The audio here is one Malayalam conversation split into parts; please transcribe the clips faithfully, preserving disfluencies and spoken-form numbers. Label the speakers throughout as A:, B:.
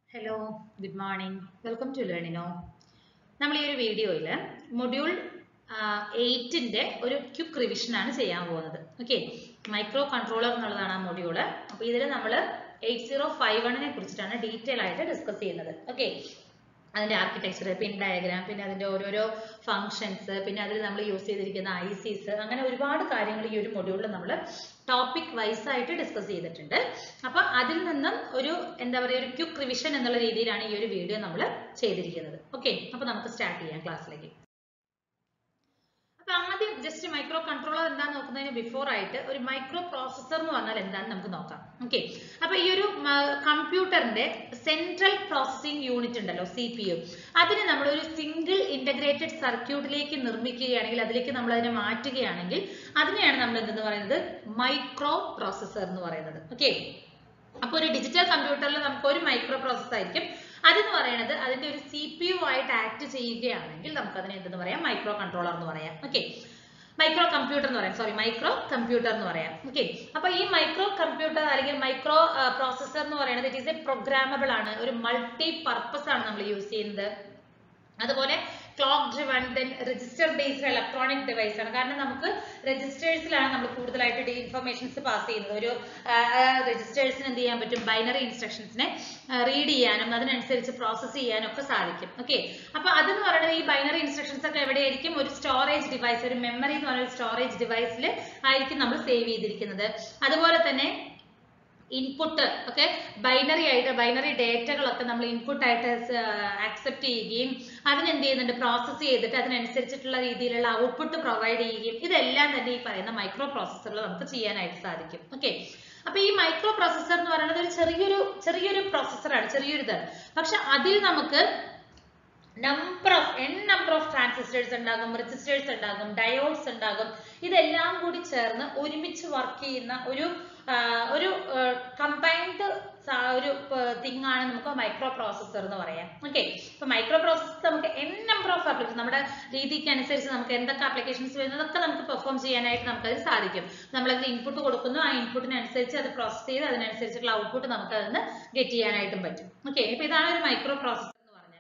A: Hello, good morning. Welcome to Learnino. നമ്മൾ ഈ ഒരു വീഡിയോയിൽ മൊഡ്യൂൾ എയ്റ്റിന്റെ ഒരു ക്വിക്ക് റിവിഷൻ ആണ് ചെയ്യാൻ പോകുന്നത്. ഓക്കെ, മൈക്രോ കൺട്രോളർ എന്നുള്ളതാണ് ആ മൊഡ്യൂള്. അപ്പോൾ ഇതിൽ നമ്മൾ എയ്റ്റ് സീറോ ഫൈവ് വണ്ണിനെ കുറിച്ചിട്ടാണ് ഡീറ്റെയിൽ ആയിട്ട് ഡിസ്കസ് ചെയ്യുന്നത്. ഓക്കെ, അതിന്റെ ആർക്കിടെക്ചർ, പിൻ ഡയഗ്രാം, പിന്നെ അതിന്റെ ഓരോരോ ഫങ്ഷൻസ്, പിന്നെ അതിൽ നമ്മൾ യൂസ് ചെയ്തിരിക്കുന്ന ഐസിസ്, അങ്ങനെ ഒരുപാട് കാര്യങ്ങൾ ഈ ഒരു മൊഡ്യൂളിൽ നമ്മൾ ടോപ്പിക് വൈസ് ആയിട്ട് ഡിസ്കസ് ചെയ്തിട്ടുണ്ട്. അപ്പൊ അതിൽ നിന്നും ഒരു എന്താ പറയുക ഒരു ക്വിക്ക് റിവിഷൻ എന്നുള്ള രീതിയിലാണ് ഈ ഒരു വീഡിയോ നമ്മൾ ചെയ്തിരിക്കുന്നത്. ഓക്കെ, അപ്പൊ നമുക്ക് സ്റ്റാർട്ട് ചെയ്യാം ക്ലാസ്സിലേക്ക്. അപ്പൊ ആദ്യം ജസ്റ്റ് മൈക്രോ കൺട്രോളർ എന്താന്ന് നോക്കുന്നതിന് ബിഫോർ ആയിട്ട് ഒരു മൈക്രോ പ്രോസസർ എന്ന് പറഞ്ഞാൽ എന്താണെന്ന് നമുക്ക് നോക്കാം. ഓക്കെ, അപ്പൊ ഈ ഒരു കമ്പ്യൂട്ടറിന്റെ സെൻട്രൽ പ്രോസസിംഗ് യൂണിറ്റ് ഉണ്ടല്ലോ, സി പി യു, അതിനെ നമ്മൾ ഒരു സിംഗിൾ ഇന്റഗ്രേറ്റഡ് സർക്യൂട്ടിലേക്ക് നിർമ്മിക്കുകയാണെങ്കിൽ, അതിലേക്ക് നമ്മൾ അതിനെ മാറ്റുകയാണെങ്കിൽ അതിനെയാണ് നമ്മൾ എന്തെന്ന് പറയുന്നത് മൈക്രോ പ്രോസസർ എന്ന് പറയുന്നത്. ഓക്കെ, അപ്പൊ ഒരു ഡിജിറ്റൽ കമ്പ്യൂട്ടറിൽ നമുക്ക് ഒരു മൈക്രോ പ്രോസസർ ആയിരിക്കും. അതെന്ന് പറയുന്നത് അതിന്റെ ഒരു സി പി യു ആയിട്ട് ആക്ട് ചെയ്യുകയാണെങ്കിൽ നമുക്ക് അതിനെ എന്തെന്ന് പറയാം മൈക്രോ കൺട്രോളർ എന്ന് പറയാം. ഓക്കെ, മൈക്രോ കമ്പ്യൂട്ടർ എന്ന് പറയാം, സോറി മൈക്രോ കമ്പ്യൂട്ടർ എന്ന് പറയാം. ഓക്കെ, അപ്പൊ ഈ മൈക്രോ കമ്പ്യൂട്ടർ അല്ലെങ്കിൽ മൈക്രോ പ്രോസസർ എന്ന് പറയുന്നത് ഇറ്റ് ഈസ് എ പ്രോഗ്രാമബിൾ ആണ്, ഒരു മൾട്ടി പർപ്പസ് ആണ് നമ്മൾ യൂസ് ചെയ്യുന്നത്. അതുപോലെ clock driven, then register based electronic device ആണ്. കാരണം നമുക്ക് രജിസ്റ്റേഴ്സിലാണ് നമ്മൾ കൂടുതലായിട്ട് ഇൻഫർമേഷൻസ് പാസ് ചെയ്യുന്നത്. ഒരു രജിസ്റ്റേഴ്സിന് എന്ത് ചെയ്യാൻ പറ്റും, ബൈനറി ഇൻസ്ട്രക്ഷൻസിനെ റീഡ് ചെയ്യാനും അതിനനുസരിച്ച് പ്രോസസ് ചെയ്യാനും ഒക്കെ സാധിക്കും. ഓക്കെ, അപ്പൊ അതെന്ന് പറയുന്നത് ഈ ബൈനറി ഇൻസ്ട്രക്ഷൻസ് ഒക്കെ എവിടെയായിരിക്കും, ഒരു സ്റ്റോറേജ് ഡിവൈസ്, ഒരു മെമ്മറി എന്ന് പറയുന്ന ഒരു സ്റ്റോറേജ് ഡിവൈസിൽ ആയിരിക്കും നമ്മൾ സേവ് ചെയ്തിരിക്കുന്നത്. അതുപോലെ തന്നെ ഇൻപുട്ട് ഒക്കെ ബൈനറി ആയിട്ട് ബൈനറി ഡേറ്റകളൊക്കെ നമ്മൾ ഇൻപുട്ട് ആയിട്ട് ആക്സെപ്റ്റ് ചെയ്യുകയും അതിനെന്ത് ചെയ്യുന്നുണ്ട് പ്രോസസ് ചെയ്തിട്ട് അതിനനുസരിച്ചിട്ടുള്ള രീതിയിലുള്ള ഔട്ട്പുട്ട് പ്രൊവൈഡ് ചെയ്യുകയും ഇതെല്ലാം തന്നെ ഈ പറയുന്ന മൈക്രോ പ്രോസസറിൽ നമുക്ക് ചെയ്യാനായിട്ട് സാധിക്കും. ഓക്കെ, അപ്പൊ ഈ മൈക്രോ പ്രോസസർ എന്ന് പറയുന്നത് ഒരു ചെറിയൊരു ചെറിയൊരു പ്രോസസറാണ്, ചെറിയൊരു ഇതാണ്. പക്ഷെ അതിൽ നമുക്ക് number of N number of transistors ഉണ്ടാകും, റെസിസ്റ്റേഴ്സ് ഉണ്ടാകും, ഡയോഡ്സ് ഉണ്ടാകും. ഇതെല്ലാം കൂടി ചേർന്ന് ഒരുമിച്ച് വർക്ക് ചെയ്യുന്ന ഒരു ഒരു കമ്പൈൻഡ് ഒരു തിങ് ആണ് നമുക്ക് മൈക്രോ പ്രോസസർ എന്ന് പറയാം. ഓക്കെ, ഇപ്പൊ മൈക്രോ പ്രോസസർ നമുക്ക് എൻ നമ്പർ ഓഫ് ആപ്ലിക്കേഷൻ, നമ്മുടെ രീതിക്ക് അനുസരിച്ച് നമുക്ക് എന്തൊക്കെ ആപ്ലിക്കേഷൻസ് വരുന്നതൊക്കെ നമുക്ക് പെർഫോം ചെയ്യാനായിട്ട് നമുക്കത് സാധിക്കും. നമ്മളതിന് ഇൻപുട്ട് കൊടുക്കുന്നു, ആ ഇൻപുട്ടിനനുസരിച്ച് അത് പ്രോസസ് ചെയ്ത് അതിനനുസരിച്ചുള്ള ഔട്ട്പുട്ട് നമുക്ക് അതിന് ഗെറ്റ് ചെയ്യാനായിട്ടും പറ്റും. ഓക്കെ, ഇപ്പൊ ഇതാണ് ഒരു മൈക്രോ പ്രോസസർ.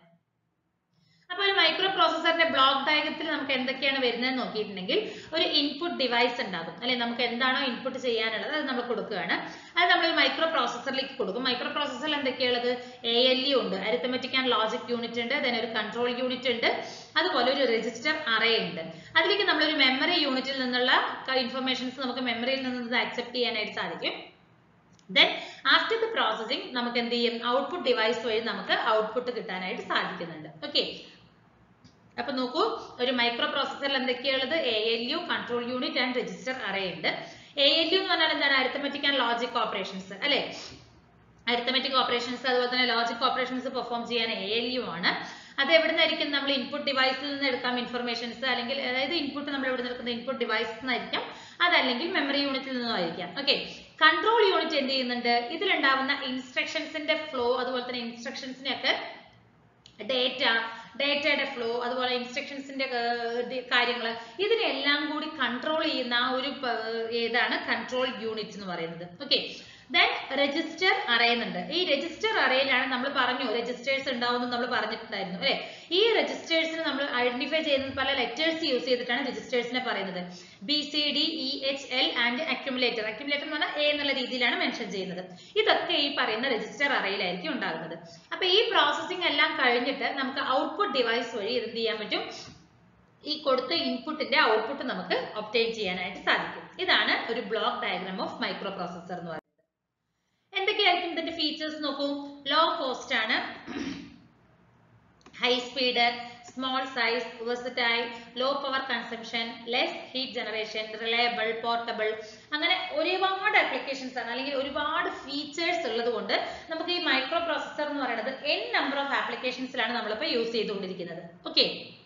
A: അപ്പൊ ഒരു മൈക്രോ പ്രോസസറിന്റെ ബ്ലോക്ക് ഡയഗ്രത്തിൽ നമുക്ക് എന്തൊക്കെയാണ് വരുന്നത് നോക്കിയിട്ടുണ്ടെങ്കിൽ ഒരു ഇൻപുട്ട് ഡിവൈസ് ഉണ്ടാകും അല്ലെ, നമുക്ക് എന്താണോ ഇൻപുട്ട് ചെയ്യാനുള്ളത് അത് നമ്മൾ കൊടുക്കുകയാണ്. അത് നമ്മൾ ഒരു മൈക്രോ പ്രോസസറിലേക്ക് കൊടുക്കും. മൈക്രോ പ്രോസസറിൽ എന്തൊക്കെയുള്ളത്, എ എൽ യു ഉണ്ട്, അരിത്തമെറ്റിക് ആൻഡ് ലോജിക് യൂണിറ്റ് ഉണ്ട്, then ഒരു കൺട്രോൾ യൂണിറ്റ് ഉണ്ട്, അതുപോലെ ഒരു രജിസ്റ്റർ അറേ ഉണ്ട്. അതിലേക്ക് നമ്മളൊരു മെമ്മറി യൂണിറ്റിൽ നിന്നുള്ള ഇൻഫർമേഷൻസ് നമുക്ക് മെമ്മറിയിൽ നിന്ന് ആക്സെപ്റ്റ് ചെയ്യാനായിട്ട് സാധിക്കും. Then after the processing നമുക്ക് എന്ത് ചെയ്യും, ഔട്ട്പുട്ട് ഡിവൈസ് വഴി നമുക്ക് ഔട്ട്പുട്ട് കിട്ടാനായിട്ട് സാധിക്കുന്നുണ്ട്. ഓക്കെ, അപ്പൊ നോക്കൂ, ഒരു മൈക്രോ പ്രോസസറിൽ എന്തൊക്കെയുള്ളത്, A L U, control unit and register array ഉണ്ട്. എ എൽ യു എന്ന് പറഞ്ഞാൽ എന്താണ്, അരിത്തമെറ്റിക് ആൻഡ് ലോജിക് ഓപ്പറേഷൻസ് അല്ലെ, അരിത്തമെറ്റിക് ഓപ്പറേഷൻസ് അതുപോലെ തന്നെ ലോജിക് ഓപ്പറേഷൻസ് പെർഫോം ചെയ്യാൻ എ എൽ യു ആണ്. അത് എവിടെ നിന്നായിരിക്കും, നമ്മൾ ഇൻപുട്ട് ഡിവൈസിൽ നിന്ന് എടുക്കാം ഇൻഫർമേഷൻസ്, അല്ലെങ്കിൽ അതായത് ഇൻപുട്ട് നമ്മൾ എവിടെ നിന്ന് എടുക്കുന്ന ഇൻപുട്ട് ഡിവൈസിൽ നിന്നായിരിക്കാം, അതല്ലെങ്കിൽ മെമ്മറി യൂണിറ്റിൽ നിന്നായിരിക്കാം. ഓക്കെ, കൺട്രോൾ യൂണിറ്റ് എന്ത് ചെയ്യുന്നുണ്ട്, ഇതിലുണ്ടാവുന്ന ഇൻസ്ട്രക്ഷൻസിന്റെ ഫ്ലോ, അതുപോലെ തന്നെ ഇൻസ്ട്രക്ഷൻസിന്റെ ഒക്കെ ഡേറ്റ ഡേറ്റയുടെ ഫ്ലോ, അതുപോലെ ഇൻസ്ട്രക്ഷൻസിന്റെ കാര്യങ്ങൾ, ഇതിനെല്ലാം കൂടി കൺട്രോൾ ചെയ്യുന്ന ആ ഒരു ഏതാണ് കൺട്രോൾ യൂണിറ്റ് എന്ന് പറയുന്നത്. ഓക്കെ, ദെൻ രജിസ്റ്റർ അറേന്നുണ്ട്. ഈ രജിസ്റ്റർ അറേയിലാണ് നമ്മൾ പറഞ്ഞു രജിസ്റ്റേഴ്സ് ഉണ്ടാവും നമ്മൾ പറഞ്ഞിട്ടുണ്ടായിരുന്നു അല്ലെ. ഈ രജിസ്റ്റേഴ്സിന് നമ്മൾ ഐഡന്റിഫൈ ചെയ്യുന്ന പല ലെറ്റേഴ്സ് യൂസ് ചെയ്തിട്ടാണ് രജിസ്റ്റേഴ്സിനെ പറയുന്നത്. B C D E H L and accumulator. Accumulator എന്ന് പറഞ്ഞാൽ എ എന്നുള്ള രീതിയിലാണ് മെൻഷൻ ചെയ്യുന്നത്. ഇതൊക്കെ ഈ പറയുന്ന രജിസ്റ്റർ അറേയിലായിരിക്കും ഉണ്ടാകുന്നത്. അപ്പൊ ഈ പ്രോസസ്സിംഗ് എല്ലാം കഴിഞ്ഞിട്ട് നമുക്ക് ഔട്ട്പുട്ട് ഡിവൈസ് വഴി എന്ത് ചെയ്യാൻ പറ്റും, ഈ കൊടുത്ത ഇൻപുട്ടിന്റെ ഔട്ട്പുട്ട് നമുക്ക് ഒബ്റ്റെയിൻ ചെയ്യാനായിട്ട് സാധിക്കും. ഇതാണ് ഒരു block diagram of micro processor എന്ന് പറയുന്നത്. എന്തൊക്കെയായിരിക്കും ഇതിന്റെ ഫീച്ചേഴ്സ് നോക്കൂ, ലോ കോസ്റ്റ് ആണ്, high speed, small size, versatile, low power consumption, less heat generation, reliable, portable, അങ്ങനെ ഒരുപാട് ആപ്ലിക്കേഷൻസ് ആണ് അല്ലെങ്കിൽ ഒരുപാട് ഫീച്ചേഴ്സ് ഉള്ളത് കൊണ്ട് നമുക്ക് ഈ മൈക്രോ പ്രോസസർ എന്ന് പറയുന്നത് എൻ നമ്പർ ഓഫ് ആപ്ലിക്കേഷൻസിലാണ് നമ്മളിപ്പോൾ യൂസ് ചെയ്തുകൊണ്ടിരിക്കുന്നത്. ഓക്കെ,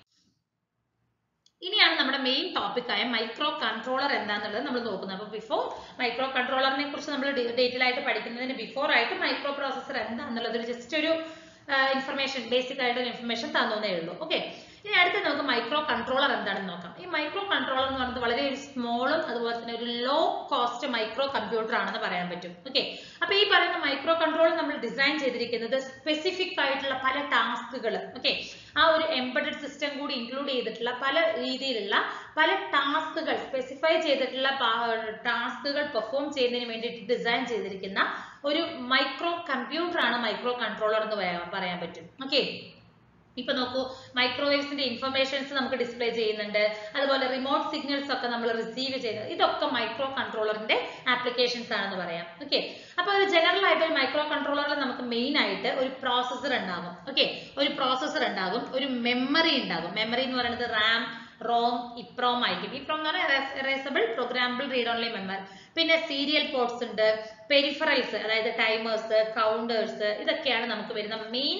A: ഇനിയാണ് നമ്മുടെ മെയിൻ ടോപ്പിക് ആയ മൈക്രോ കൺട്രോളർ എന്താണെന്നുള്ളത് നമ്മൾ നോക്കുന്നത്. അപ്പോൾ ബിഫോർ മൈക്രോ കൺട്രോളറിനെ കുറിച്ച് നമ്മൾ ഡീറ്റെയിൽ ആയിട്ട് പഠിക്കുന്നതിന് ബിഫോർ ആയിട്ട് മൈക്രോ പ്രോസസർ എന്താണെന്നുള്ളത് ഒരു ജസ്റ്റ് ഒരു ഇൻഫർമേഷൻ, ബേസിക് ആയിട്ടുള്ള ഇൻഫർമേഷൻ തന്നേ ഉള്ളൂ. ഓക്കെ, ഇനി അടുത്ത നമുക്ക് മൈക്രോ കൺട്രോളർ എന്താണെന്ന് നോക്കാം. ഈ മൈക്രോ കൺട്രോളർ എന്ന് പറയുന്നത് വളരെ ഒരു സ്മോളും അതുപോലെ തന്നെ ഒരു ലോ കോസ്റ്റ് മൈക്രോ കമ്പ്യൂട്ടർ ആണെന്ന് പറയാൻ പറ്റും. ഓക്കെ, അപ്പൊ ഈ പറയുന്ന മൈക്രോ കൺട്രോളർ നമ്മൾ ഡിസൈൻ ചെയ്തിരിക്കുന്നത് സ്പെസിഫിക് ആയിട്ടുള്ള പല ടാസ്കുകൾ, ഓക്കെ, ആ ഒരു എംബഡഡ് സിസ്റ്റം കൂടി ഇൻക്ലൂഡ് ചെയ്തിട്ടുള്ള പല രീതിയിലുള്ള പല ടാസ്കുകൾ, സ്പെസിഫൈ ചെയ്തിട്ടുള്ള ടാസ്കുകൾ പെർഫോം ചെയ്യുന്നതിന് വേണ്ടിയിട്ട് ഡിസൈൻ ചെയ്തിരിക്കുന്ന ഒരു മൈക്രോ കമ്പ്യൂട്ടർ ആണ് മൈക്രോ കൺട്രോളർ എന്ന് പറയാൻ പറ്റും. ഓക്കെ, ഇപ്പൊ നോക്കൂ, മൈക്രോവേവ്സിന്റെ ഇൻഫർമേഷൻസ് നമുക്ക് ഡിസ്പ്ലേ ചെയ്യുന്നുണ്ട്, അതുപോലെ റിമോട്ട് സിഗ്നൽസ് ഒക്കെ നമ്മൾ റിസീവ് ചെയ്യുന്നത്, ഇതൊക്കെ മൈക്രോ കൺട്രോളറിന്റെ ആപ്ലിക്കേഷൻസ് ആണെന്ന് പറയാം. ഓക്കെ, അപ്പൊ ഒരു ജനറൽ ആയിട്ട് ഒരു മൈക്രോ കൺട്രോളറിൽ നമുക്ക് മെയിൻ ആയിട്ട് ഒരു പ്രോസസർ ഉണ്ടാകും. ഓക്കെ, ഒരു പ്രോസസർ ഉണ്ടാകും, ഒരു മെമ്മറി ഉണ്ടാകും. മെമ്മറി എന്ന് പറയുന്നത് റാം, റോം, ഇപ്രോം ആയിരിക്കും. ഇപ്രോം എന്ന് പറഞ്ഞാൽ erasable programmable read only memory. പിന്നെ സീരിയൽ പോർട്സ് ഉണ്ട്, പെരിഫറൽസ് അതായത് ടൈമേഴ്സ്, കൗണ്ടേഴ്സ്, ഇതൊക്കെയാണ് നമുക്ക് വരുന്ന മെയിൻ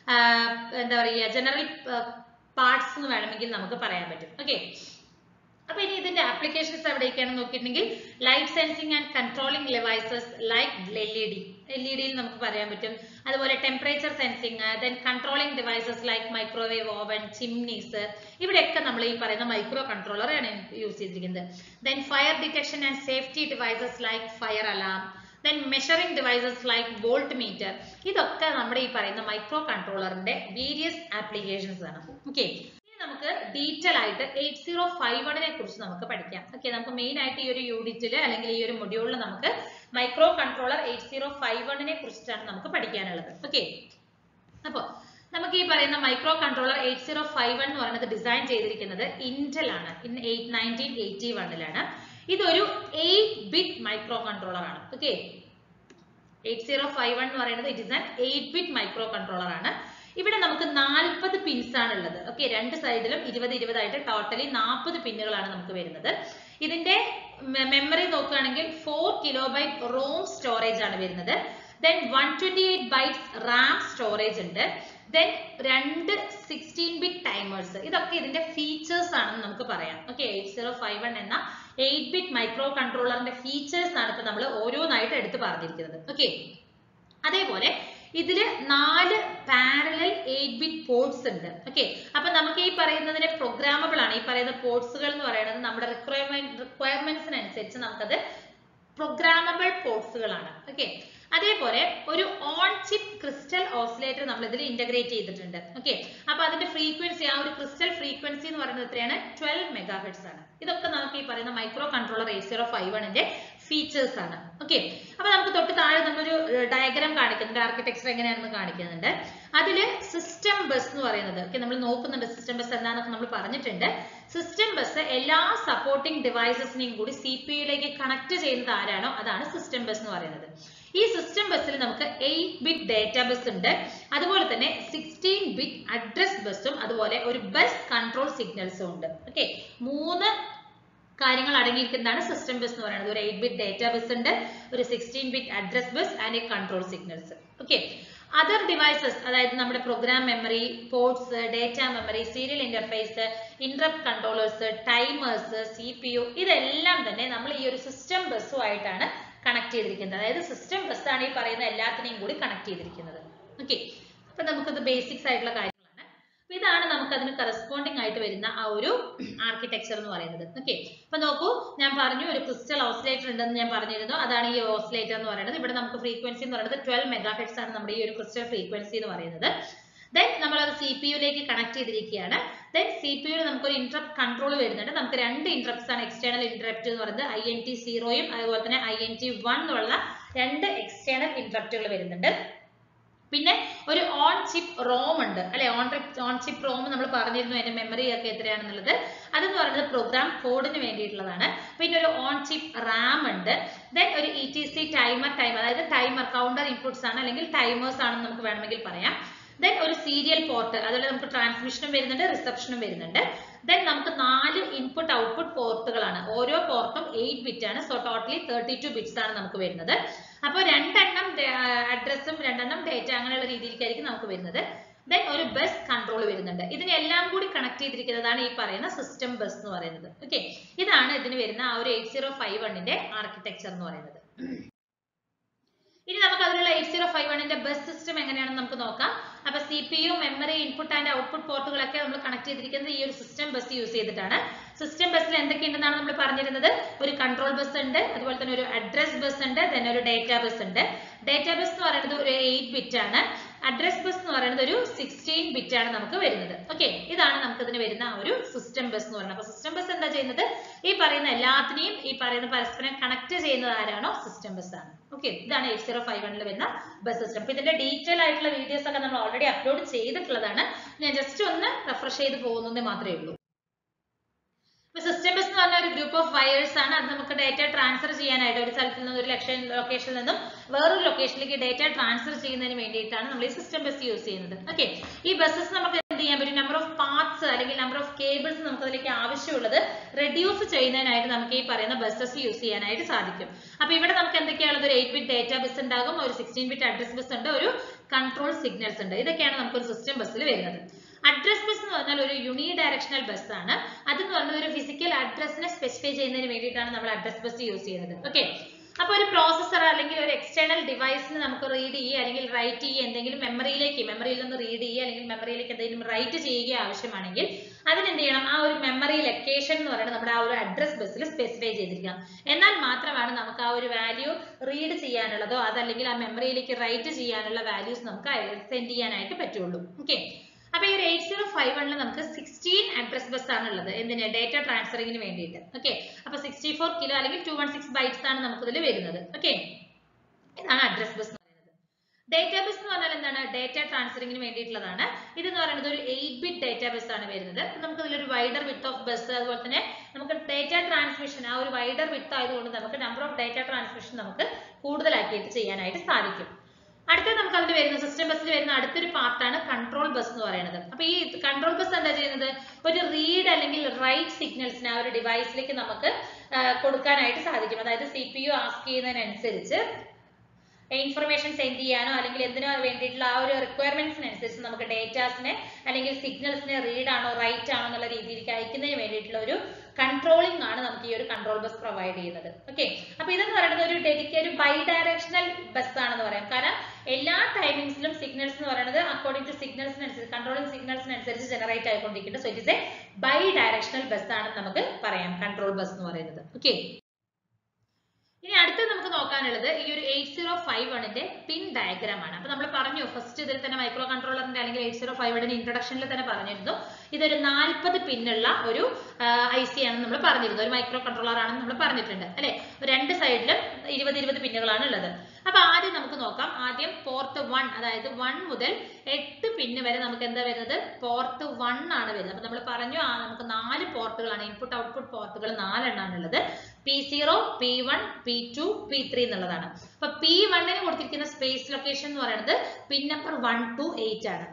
A: എന്താ പറയുക ജനറൽ പാർട്സ് എന്ന് വേണമെങ്കിൽ നമുക്ക് പറയാൻ പറ്റും. ഓക്കെ, അപ്പൊ ഇനി ഇതിന്റെ ആപ്ലിക്കേഷൻസ് എവിടേക്കാണെന്ന് നോക്കിയിട്ടുണ്ടെങ്കിൽ light sensing and controlling devices like L E D, L E ഡിയിൽ നമുക്ക് പറയാൻ പറ്റും. അതുപോലെ temperature sensing, then controlling devices like microwave oven, chimneys, ഇവിടെയൊക്കെ നമ്മൾ ഈ പറയുന്ന മൈക്രോ കൺട്രോളറാണ് യൂസ് ചെയ്തിരിക്കുന്നത്. Then fire detection and safety devices like fire alarm, then measuring devices like voltmeter, ഇതൊക്കെ നമ്മുടെ ഈ പറയുന്ന മൈക്രോ കൺട്രോളറിന്റെ വേരിയസ് ആപ്ലിക്കേഷൻസ് ആണ്. ഓക്കെ, ഇനി നമുക്ക് ഡീറ്റെയിൽ ആയിട്ട് എയ്റ്റ് സീറോ ഫൈവ് വണ്ണിനെ കുറിച്ച് നമുക്ക് പഠിക്കാം. ഓക്കെ, നമുക്ക് മെയിൻ ആയിട്ട് ഈ ഒരു യൂണിറ്റില് അല്ലെങ്കിൽ ഈ ഒരു മൊഡ്യൂളിൽ നമുക്ക് microcontroller eight zero five വണ്ണിനെ കുറിച്ചിട്ടാണ് നമുക്ക് പഠിക്കാനുള്ളത്. ഓക്കെ, അപ്പൊ നമുക്ക് ഈ പറയുന്ന microcontroller eight zero five one എന്ന് പറയുന്നത് ഡിസൈൻ ചെയ്തിരിക്കുന്നത് ഇന്റൽ ആണ്, ഇൻ നയൻറ്റീൻ എയ്റ്റി വണ്ണിലാണ്. ഇതൊരു എയ്റ്റ് ബിറ്റ് മൈക്രോ കൺട്രോളർ ആണ്. Okay, eight zero five one എന്ന് പറയുന്നത് it is an eight bit micro controller ആണ്. ഇവിടെ നമുക്ക് നാൽപ്പത് പിൻസ് ആണ് ഉള്ളത്. ഓക്കെ, രണ്ട് സൈഡിലും ഇരുപത് ഇരുപതായിട്ട് ടോട്ടലി നാൽപ്പത് പിന്നുകളാണ് നമുക്ക് വരുന്നത്. ഇതിന്റെ മെമ്മറി നോക്കുകയാണെങ്കിൽ ഫോർ കിലോബൈറ്റ് റോം സ്റ്റോറേജ് ആണ് വരുന്നത്. Then one twenty eight bytes RAM storage ഉണ്ട്. ദെൻ രണ്ട് സിക്സ്റ്റീൻ ബിറ്റ് ടൈമേഴ്സ്, ഇതൊക്കെ ഇതിന്റെ ഫീച്ചേഴ്സ് ആണെന്ന് നമുക്ക് പറയാം. Okay, eight zero five one എന്ന എയ്റ്റ് ബിറ്റ് മൈക്രോ കൺട്രോളറിന്റെ ഫീച്ചേഴ്സ് ആണ് ഇപ്പൊ നമ്മൾ ഓരോന്നായിട്ട് എടുത്ത് പറഞ്ഞിരിക്കുന്നത്. ഓക്കെ, അതേപോലെ ഇതില് നാല് പാരലൽ എയ്റ്റ് ബിറ്റ് പോർട്സ് ഉണ്ട്. ഓക്കെ, അപ്പൊ നമുക്ക് ഈ പറയുന്നതിനെ പ്രോഗ്രാമബിൾ ആണ്. ഈ പറയുന്ന പോർട്സുകൾ എന്ന് പറയുന്നത് നമ്മുടെ റിക്വയർമെന്റ് റിക്വയർമെന്റ്സിനനുസരിച്ച് നമുക്കത് പ്രോഗ്രാമബിൾ പോർട്സുകളാണ്. ഓക്കെ, അതേപോലെ ഒരു ഓൺ ചിപ്പ് ക്രിസ്റ്റൽ ഓസിലേറ്റർ നമ്മൾ ഇതിൽ ഇന്റഗ്രേറ്റ് ചെയ്തിട്ടുണ്ട്. ഓക്കെ, അപ്പൊ അതിന്റെ ഫ്രീക്വൻസി, ആ ഒരു ക്രിസ്റ്റൽ ഫ്രീക്വൻസി എന്ന് പറയുന്നത് എത്രയാണ്? ട്വൽവ് മെഗാ ഹെർട്സ് ആണ്. ഇതൊക്കെ നമുക്ക് ഈ പറയുന്ന microcontroller eight zero five വണ്ണിന്റെ ഫീച്ചേഴ്സ് ആണ്. ഓക്കെ, അപ്പൊ നമുക്ക് തൊട്ട് താഴെ നമ്മളൊരു ഡയഗ്രാം കാണിക്കുന്നുണ്ട്, ആർക്കിടെക്ചർ എങ്ങനെയാണെന്ന് കാണിക്കുന്നുണ്ട്. അതില് സിസ്റ്റം ബസ് എന്ന് പറയുന്നത്, ഓക്കെ, നമ്മൾ നോക്കുന്നുണ്ട് സിസ്റ്റം ബസ് എന്താണെന്നൊക്കെ നമ്മൾ പറഞ്ഞിട്ടുണ്ട്. സിസ്റ്റം ബസ് എല്ലാ സപ്പോർട്ടിംഗ് ഡിവൈസസിനെയും കൂടി സി പി യുയിലേക്ക് കണക്ട് ചെയ്യുന്നത് ആരാണോ അതാണ് സിസ്റ്റം ബസ് എന്ന് പറയുന്നത്. ഈ സിസ്റ്റം ബസ്സിൽ നമുക്ക് എയ്റ്റ് ബിറ്റ് ഡേറ്റ ബസ് ഉണ്ട്, അതുപോലെ തന്നെ സിക്സ്റ്റീൻ ബിറ്റ് അഡ്രസ് ബസ്സും അതുപോലെ ഒരു ബസ് കൺട്രോൾ സിഗ്നൽസും ഉണ്ട്. ഓക്കെ, മൂന്ന് കാര്യങ്ങൾ അടങ്ങിയിരിക്കുന്നതാണ് സിസ്റ്റം ബസ് എന്ന് പറയുന്നത്. ഒരു എയ്റ്റ് ബിറ്റ് ഡേറ്റ ബസ് ഉണ്ട്, ഒരു sixteen bit address bus and control signals. Okay, other devices അതായത് നമ്മുടെ program memory, ports, data memory, serial interface, interrupt controllers, timers, C P U, ഇതെല്ലാം തന്നെ നമ്മൾ ഈ ഒരു സിസ്റ്റം ബസ്സുമായിട്ടാണ് കണക്ട് ചെയ്തിരിക്കുന്നത്. അതായത് സിസ്റ്റം ബസ് ആണ് ഈ പറയുന്ന എല്ലാത്തിനെയും കൂടി കണക്ട് ചെയ്തിരിക്കുന്നത്. ഓക്കെ, അപ്പൊ നമുക്കത് ബേസിക്സ് ആയിട്ടുള്ള കാര്യങ്ങളാണ്. അപ്പൊ ഇതാണ് നമുക്ക് അതിന് കറസ്പോണ്ടിങ് ആയിട്ട് വരുന്ന ആ ഒരു ആർക്കിടെക്ചർ എന്ന് പറയുന്നത്. ഓക്കെ, അപ്പൊ നോക്കൂ, ഞാൻ പറഞ്ഞു ഒരു ക്രിസ്റ്റൽ ഓസിലേറ്റർ ഉണ്ടെന്ന് ഞാൻ പറഞ്ഞിരുന്നു. അതാണ് ഈ ഓസിലേറ്റർ എന്ന് പറയുന്നത്. ഇവിടെ നമുക്ക് ഫ്രീക്വൻസി എന്ന് പറയുന്നത് ട്വൽവ് മെഗാ ഹെർട്സ് ആണ് നമ്മുടെ ഈ ഒരു ക്രിസ്റ്റൽ ഫ്രീക്വൻസി എന്ന് പറയുന്നത്. ദെൻ നമ്മൾ അത് സി പി യുയിലേക്ക് കണക്ട് ചെയ്തിരിക്കുകയാണ്. ദെൻ സി പി യുയിൽ നമുക്ക് ഒരു ഇന്ററപ്റ്റ് കൺട്രോൾ വരുന്നുണ്ട്. നമുക്ക് രണ്ട് ഇന്ററപ്റ്റ്സ് ആണ് എക്സ്റ്റേണൽ ഇന്ററപ്റ്റ് എന്ന് പറയുന്നത്, ഐ എൻ ടി സീറോയും അതുപോലെ തന്നെ ഐ എൻ ടി വൺ എന്നുള്ള രണ്ട് എക്സ്റ്റേണൽ ഇന്ററപ്റ്റുകൾ വരുന്നുണ്ട്. പിന്നെ ഒരു ഓൺ ചിപ്പ് റോം ഉണ്ട് അല്ലെ, ഓൺ ഓൺ ചിപ്പ് റോം നമ്മൾ പറഞ്ഞിരുന്നു അതിന്റെ മെമ്മറി ഒക്കെ എത്രയാണെന്നുള്ളത്. അതെന്ന് പറയുന്നത് പ്രോഗ്രാം കോഡിന് വേണ്ടിയിട്ടുള്ളതാണ്. പിന്നെ ഒരു ഓൺ ചിപ്പ് റാം ഉണ്ട്. ദെൻ ഒരു E T C timer timer അതായത് ടൈമർ കൗണ്ടർ ഇൻപുട്സ് ആണ് അല്ലെങ്കിൽ ടൈമേഴ്സ് ആണെന്ന് നമുക്ക് വേണമെങ്കിൽ പറയാം. ദെൻ ഒരു സീരിയൽ പോർട്ട്, അതുപോലെ നമുക്ക് ട്രാൻസ്മിഷനും വരുന്നുണ്ട്, റിസപ്ഷനും വരുന്നുണ്ട്. ദെൻ നമുക്ക് നാല് ഇൻപുട്ട് ഔട്ട്പുട്ട് പോർട്ടുകളാണ്. ഓരോ പോർട്ടും എയ്റ്റ് ബിറ്റ് ആണ്. So totally thirty two bits ആണ് നമുക്ക് വരുന്നത്. അപ്പോൾ രണ്ടെണ്ണം അഡ്രസ്സും രണ്ടെണ്ണം ഡേറ്റ അങ്ങനെയുള്ള രീതിയിലേക്കായിരിക്കും നമുക്ക് വരുന്നത്. ദെൻ ഒരു ബസ് കൺട്രോൾ വരുന്നുണ്ട്. ഇതിനെല്ലാം കൂടി കണക്ട് ചെയ്തിരിക്കുന്നതാണ് ഈ പറയുന്ന സിസ്റ്റം ബസ് എന്ന് പറയുന്നത്. ഓക്കെ, ഇതാണ് ഇതിന് വരുന്ന ആ ഒരു എയ്റ്റ് സീറോ ഫൈവ് വണ്ണിന്റെ ആർക്കിടെക്ചർ എന്ന് പറയുന്നത്. ഇനി നമുക്ക് അതിലുള്ള എയ്റ്റ് സീറോ ഫൈവ് വണ്ണിന്റെ ബസ് സിസ്റ്റം എങ്ങനെയാണെന്ന് നമുക്ക് നോക്കാം. അപ്പൊ C P U memory input and output പോർട്ടുകളൊക്കെ നമ്മൾ കണക്ട് ചെയ്തിരിക്കുന്നത് ഈ ഒരു സിസ്റ്റം ബസ് യൂസ് ചെയ്തിട്ടാണ്. സിസ്റ്റം ബസ്സിൽ എന്തൊക്കെയുണ്ടെന്നാണ് നമ്മൾ പറഞ്ഞിരുന്നത്? ഒരു കൺട്രോൾ ബസ് ഉണ്ട്, അതുപോലെ തന്നെ ഒരു അഡ്രസ് ബസ് ഉണ്ട്, then ഒരു ഡേറ്റ ബസ് ഉണ്ട്. ഡേറ്റ ബസ് എന്ന് പറയുന്നത് ഒരു എയ്റ്റ് ബിറ്റ് ആണ്, അഡ്രസ് ബസ് എന്ന് പറയുന്നത് ഒരു സിക്സ്റ്റീൻ ബിറ്റ് ആണ് നമുക്ക് വരുന്നത്. ഓക്കെ, ഇതാണ് നമുക്ക് ഇതിന് വരുന്ന ഒരു സിസ്റ്റം ബസ് എന്ന് പറയുന്നത്. അപ്പൊ സിസ്റ്റം ബസ് എന്താ ചെയ്യുന്നത്? ഈ പറയുന്ന എല്ലാത്തിനെയും ഈ പറയുന്ന പരസ്പരം കണക്ട് ചെയ്യുന്നത് ആരാണോ? സിസ്റ്റം ബസ് ആണ്. ഓക്കെ, ഇതാണ് എയ്റ്റ് സീറോ ഫൈവ് വണ്ണിൽ വരുന്ന ബസ് സിസ്റ്റം. അപ്പൊ ഇതിന്റെ ഡീറ്റെയിൽ ആയിട്ടുള്ള വീഡിയോസ് ഒക്കെ നമ്മൾ ഓൾറെഡി അപ്ലോഡ് ചെയ്തിട്ടുള്ളതാണ്. ഞാൻ ജസ്റ്റ് ഒന്ന് റിഫ്രഷ് ചെയ്ത് പോകുന്നതേ മാത്രമേ ഉള്ളൂ. സിസ്റ്റം ബസ് എന്ന് പറഞ്ഞ ഒരു ഗ്രൂപ്പ് ഓഫ് വയേഴ്സ് ആണ്. അത് നമുക്ക് ഡേറ്റ ട്രാൻസ്ഫർ ചെയ്യാനായിട്ട് ഒരു സ്ഥലത്ത് നിന്ന് ഒരു ലക്ഷൻ ലൊക്കേഷനിൽ നിന്നും വേറൊരു ലൊക്കേഷനിലേക്ക് ഡേറ്റ ട്രാൻസ്ഫർ ചെയ്യുന്നതിന് വേണ്ടിയിട്ടാണ് നമ്മൾ ഈ സിസ്റ്റം ബസ് യൂസ് ചെയ്യുന്നത്. ഓക്കെ, ഈ ബസ്സസ് നമുക്ക് എന്ത് ചെയ്യാൻ പറ്റും? നമ്പർ ഓഫ് പാർട്സ് അല്ലെങ്കിൽ നമ്പർ ഓഫ് കേബിൾസ് നമുക്ക് അതിലേക്ക് ആവശ്യമുള്ളത് റെഡ്യൂസ് ചെയ്യുന്നതിനായിട്ട് നമുക്ക് ഈ പറയുന്ന ബസ്സസ് യൂസ് ചെയ്യാനായിട്ട് സാധിക്കും. അപ്പൊ ഇവിടെ നമുക്ക് എന്തൊക്കെയാണുള്ളത്? ഒരു എയ്റ്റ് ബിറ്റ് ഡേറ്റ ബസ് ഉണ്ടാകും, ഒരു സിക്സ്റ്റീൻ ബിറ്റ് അഡ്രസ് ബസ് ഉണ്ട്, ഒരു കൺട്രോൾ സിഗ്നൽസ് ഉണ്ട്. ഇതൊക്കെയാണ് നമുക്ക് ഒരു സിസ്റ്റം ബസ്സിൽ വരുന്നത്. അഡ്രസ് ബസ് എന്ന് പറഞ്ഞാൽ ഒരു യൂണി ഡയറക്ഷണൽ ബസ് ആണ്. അതെന്ന് പറഞ്ഞാൽ ഒരു ഫിസിക്കൽ അഡ്രസ്സിനെ സ്പെസിഫൈ ചെയ്യുന്നതിന് വേണ്ടിയിട്ടാണ് നമ്മൾ അഡ്രസ് ബസ് യൂസ് ചെയ്യുന്നത്. ഓക്കെ, അപ്പൊ ഒരു പ്രോസസർ അല്ലെങ്കിൽ ഒരു എക്സ്റ്റേണൽ ഡിവൈസിന് നമുക്ക് റീഡ് ചെയ്യുക അല്ലെങ്കിൽ റൈറ്റ് ചെയ്യുക, എന്തെങ്കിലും മെമ്മറിയിലേക്ക് മെമ്മറിയിൽ നിന്ന് റീഡ് ചെയ്യുക അല്ലെങ്കിൽ മെമ്മറിയിലേക്ക് എന്തെങ്കിലും റൈറ്റ് ചെയ്യുക ആവശ്യമാണെങ്കിൽ അതിനെന്ത് ചെയ്യണം? ആ ഒരു മെമ്മറി ലൊക്കേഷൻ എന്ന് പറയുന്നത് നമ്മുടെ ആ ഒരു അഡ്രസ് ബസ്സിൽ സ്പെസിഫൈ ചെയ്തിരിക്കണം. എന്നാൽ മാത്രമാണ് നമുക്ക് ആ ഒരു വാല്യൂ റീഡ് ചെയ്യാനുള്ളതോ അതല്ലെങ്കിൽ ആ മെമ്മറിയിലേക്ക് റൈറ്റ് ചെയ്യാനുള്ള വാല്യൂസ് നമുക്ക് സെൻഡ് ചെയ്യാനായിട്ട് പറ്റുള്ളൂ. ഓക്കെ, അപ്പൊ ഈ ഒരു എയ്റ്റ് സീറോ ഫൈവ് വണ്ണിൽ നമുക്ക് സിക്സ്റ്റീൻ അഡ്രസ് ബസ് ആണ് ഉള്ളത്. എന്തിന്? ഡേറ്റ ട്രാൻസ്ഫറിങ്ങിന് വേണ്ടിയിട്ട്. ഓക്കെ, അപ്പൊ സിക്സ്റ്റി ഫോർ കിലോ അല്ലെങ്കിൽ ടു വൺ സിക്സ് ബൈറ്റ്സ് ആണ് നമുക്ക് ഇതിൽ വരുന്നത്. ഓക്കെ, ഇതാണ് അഡ്രസ് ബസ് എന്ന് പറയുന്നത്. ഡേറ്റ ബസ് എന്ന് പറഞ്ഞാൽ എന്താണ്? ഡേറ്റ ട്രാൻസ്ഫറിങ്ങിന് വേണ്ടിയിട്ടുള്ളതാണ്. ഇതെന്ന് പറയുന്നത് ഒരു എയ്റ്റ് ബിറ്റ് ഡേറ്റ ബസ് ആണ് വരുന്നത്. നമുക്ക് ഇതിലൊരു വൈഡർ വിഡ്ത്ത് ഓഫ് ബസ്, അതുപോലെ തന്നെ നമുക്ക് ഡേറ്റ ട്രാൻസ്മിഷൻ ആ ഒരു വൈഡർ വിഡ്ത്ത് ആയതുകൊണ്ട് നമുക്ക് നമ്പർ ഓഫ് ഡേറ്റ ട്രാൻസ്മിഷൻ നമുക്ക് കൂടുതലാക്കിയിട്ട് ചെയ്യാനായിട്ട് സാധിക്കും. അടുത്ത നമുക്ക് അതിൽ വരുന്ന സിസ്റ്റം ബസ്സിൽ വരുന്ന അടുത്തൊരു പാർട്ടാണ് കൺട്രോൾ ബസ് എന്ന് പറയുന്നത്. അപ്പൊ ഈ കൺട്രോൾ ബസ് എന്താ ചെയ്യുന്നത്? ഒരു റീഡ് അല്ലെങ്കിൽ റൈറ്റ് സിഗ്നൽസിന് ആ ഒരു ഡിവൈസിലേക്ക് നമുക്ക് കൊടുക്കാനായിട്ട് സാധിക്കും. അതായത് സി പി യു ആസ്ക് ചെയ്യുന്നതിനനുസരിച്ച് ഇൻഫർമേഷൻ സെൻഡ് ചെയ്യാനോ അല്ലെങ്കിൽ എന്തിനോ വേണ്ടിയിട്ടുള്ള ആ ഒരു റിക്വയർമെന്റ്സിനനുസരിച്ച് നമുക്ക് ഡേറ്റാസിനെ അല്ലെങ്കിൽ സിഗ്നൽസിനെ റീഡ് ആണോ റൈറ്റ് ആണോ എന്നുള്ള രീതിയിലേക്ക് അയക്കുന്നതിന് വേണ്ടിയിട്ടുള്ള ഒരു കൺട്രോളിംഗ് ആണ് നമുക്ക് ഈ ഒരു കൺട്രോൾ ബസ് പ്രൊവൈഡ് ചെയ്യുന്നത്. ഓക്കെ, അപ്പൊ ഇതെന്ന് പറയുന്നത് ഒരു ഡെഡിക്കേറ്റഡ് ബൈ ഡയറക്ഷണൽ ബസ് ആണെന്ന് പറയാം. കാരണം എല്ലാ ടൈമിംഗ്സിലും സിഗ്നൽസ് എന്ന് പറയുന്നത് അക്കോർഡിംഗ് ടു സിഗ്നൽസിനനുസരിച്ച് കൺട്രോളിംഗ് സിഗ്നൽസിനനുസരിച്ച് ജനറേറ്റ് ആയിക്കൊണ്ടിരിക്കുന്നത്. So it is a bidirectional bus ആണെന്ന് നമുക്ക് പറയാം കൺട്രോൾ ബസ് എന്ന് പറയുന്നത്. ഓക്കെ, ഇനി അടുത്ത് നമുക്ക് നോക്കാനുള്ളത് ഈ ഒരു എയ്റ്റ് സീറോ ഫൈവ് വണ്ണിന്റെ പിൻ ഡയഗ്രാം ആണ്. അപ്പൊ നമ്മൾ പറഞ്ഞു ഫസ്റ്റ് ഇതിൽ തന്നെ മൈക്രോ കൺട്രോളറിന്റെ അല്ലെങ്കിൽ എയ്റ്റ് സീറോ ഫൈവ് വണ്ണിന്റെ ഇൻട്രൊഡക്ഷനിൽ തന്നെ പറഞ്ഞിരുന്നു ഇതൊരു നാൽപ്പത് പിന്നുള്ള ഒരു ഐ സി ആണെന്ന് നമ്മൾ പറഞ്ഞിരുന്നു. ഒരു മൈക്രോ കൺട്രോളർ ആണെന്ന് നമ്മൾ പറഞ്ഞിട്ടുണ്ട് അല്ലെ. രണ്ട് സൈഡിലും ഇരുപത് ഇരുപത് പിന്നുകളാണ് ഉള്ളത്. അപ്പൊ ആദ്യം നമുക്ക് നോക്കാം. ആദ്യം പോർട്ട് വൺ, അതായത് വൺ മുതൽ എട്ട് പിന്ന് വരെ നമുക്ക് എന്താ വരുന്നത്? പോർട്ട് വൺ ആണ് വരുന്നത്. അപ്പൊ നമ്മൾ പറഞ്ഞു ആ നമുക്ക് നാല് പോർട്ടുകളാണ്, ഇൻപുട്ട് ഔട്ട്പുട്ട് പോർട്ടുകൾ നാലെണ്ണാണ് ഉള്ളത്. P zero, P one, P two, P three എന്നുള്ളതാണ്. അപ്പൊ പി വണ്ണിന് കൊടുത്തിരിക്കുന്ന സ്പേസ് ലൊക്കേഷൻ എന്ന് പറയുന്നത് pin number one two eight ആണ്.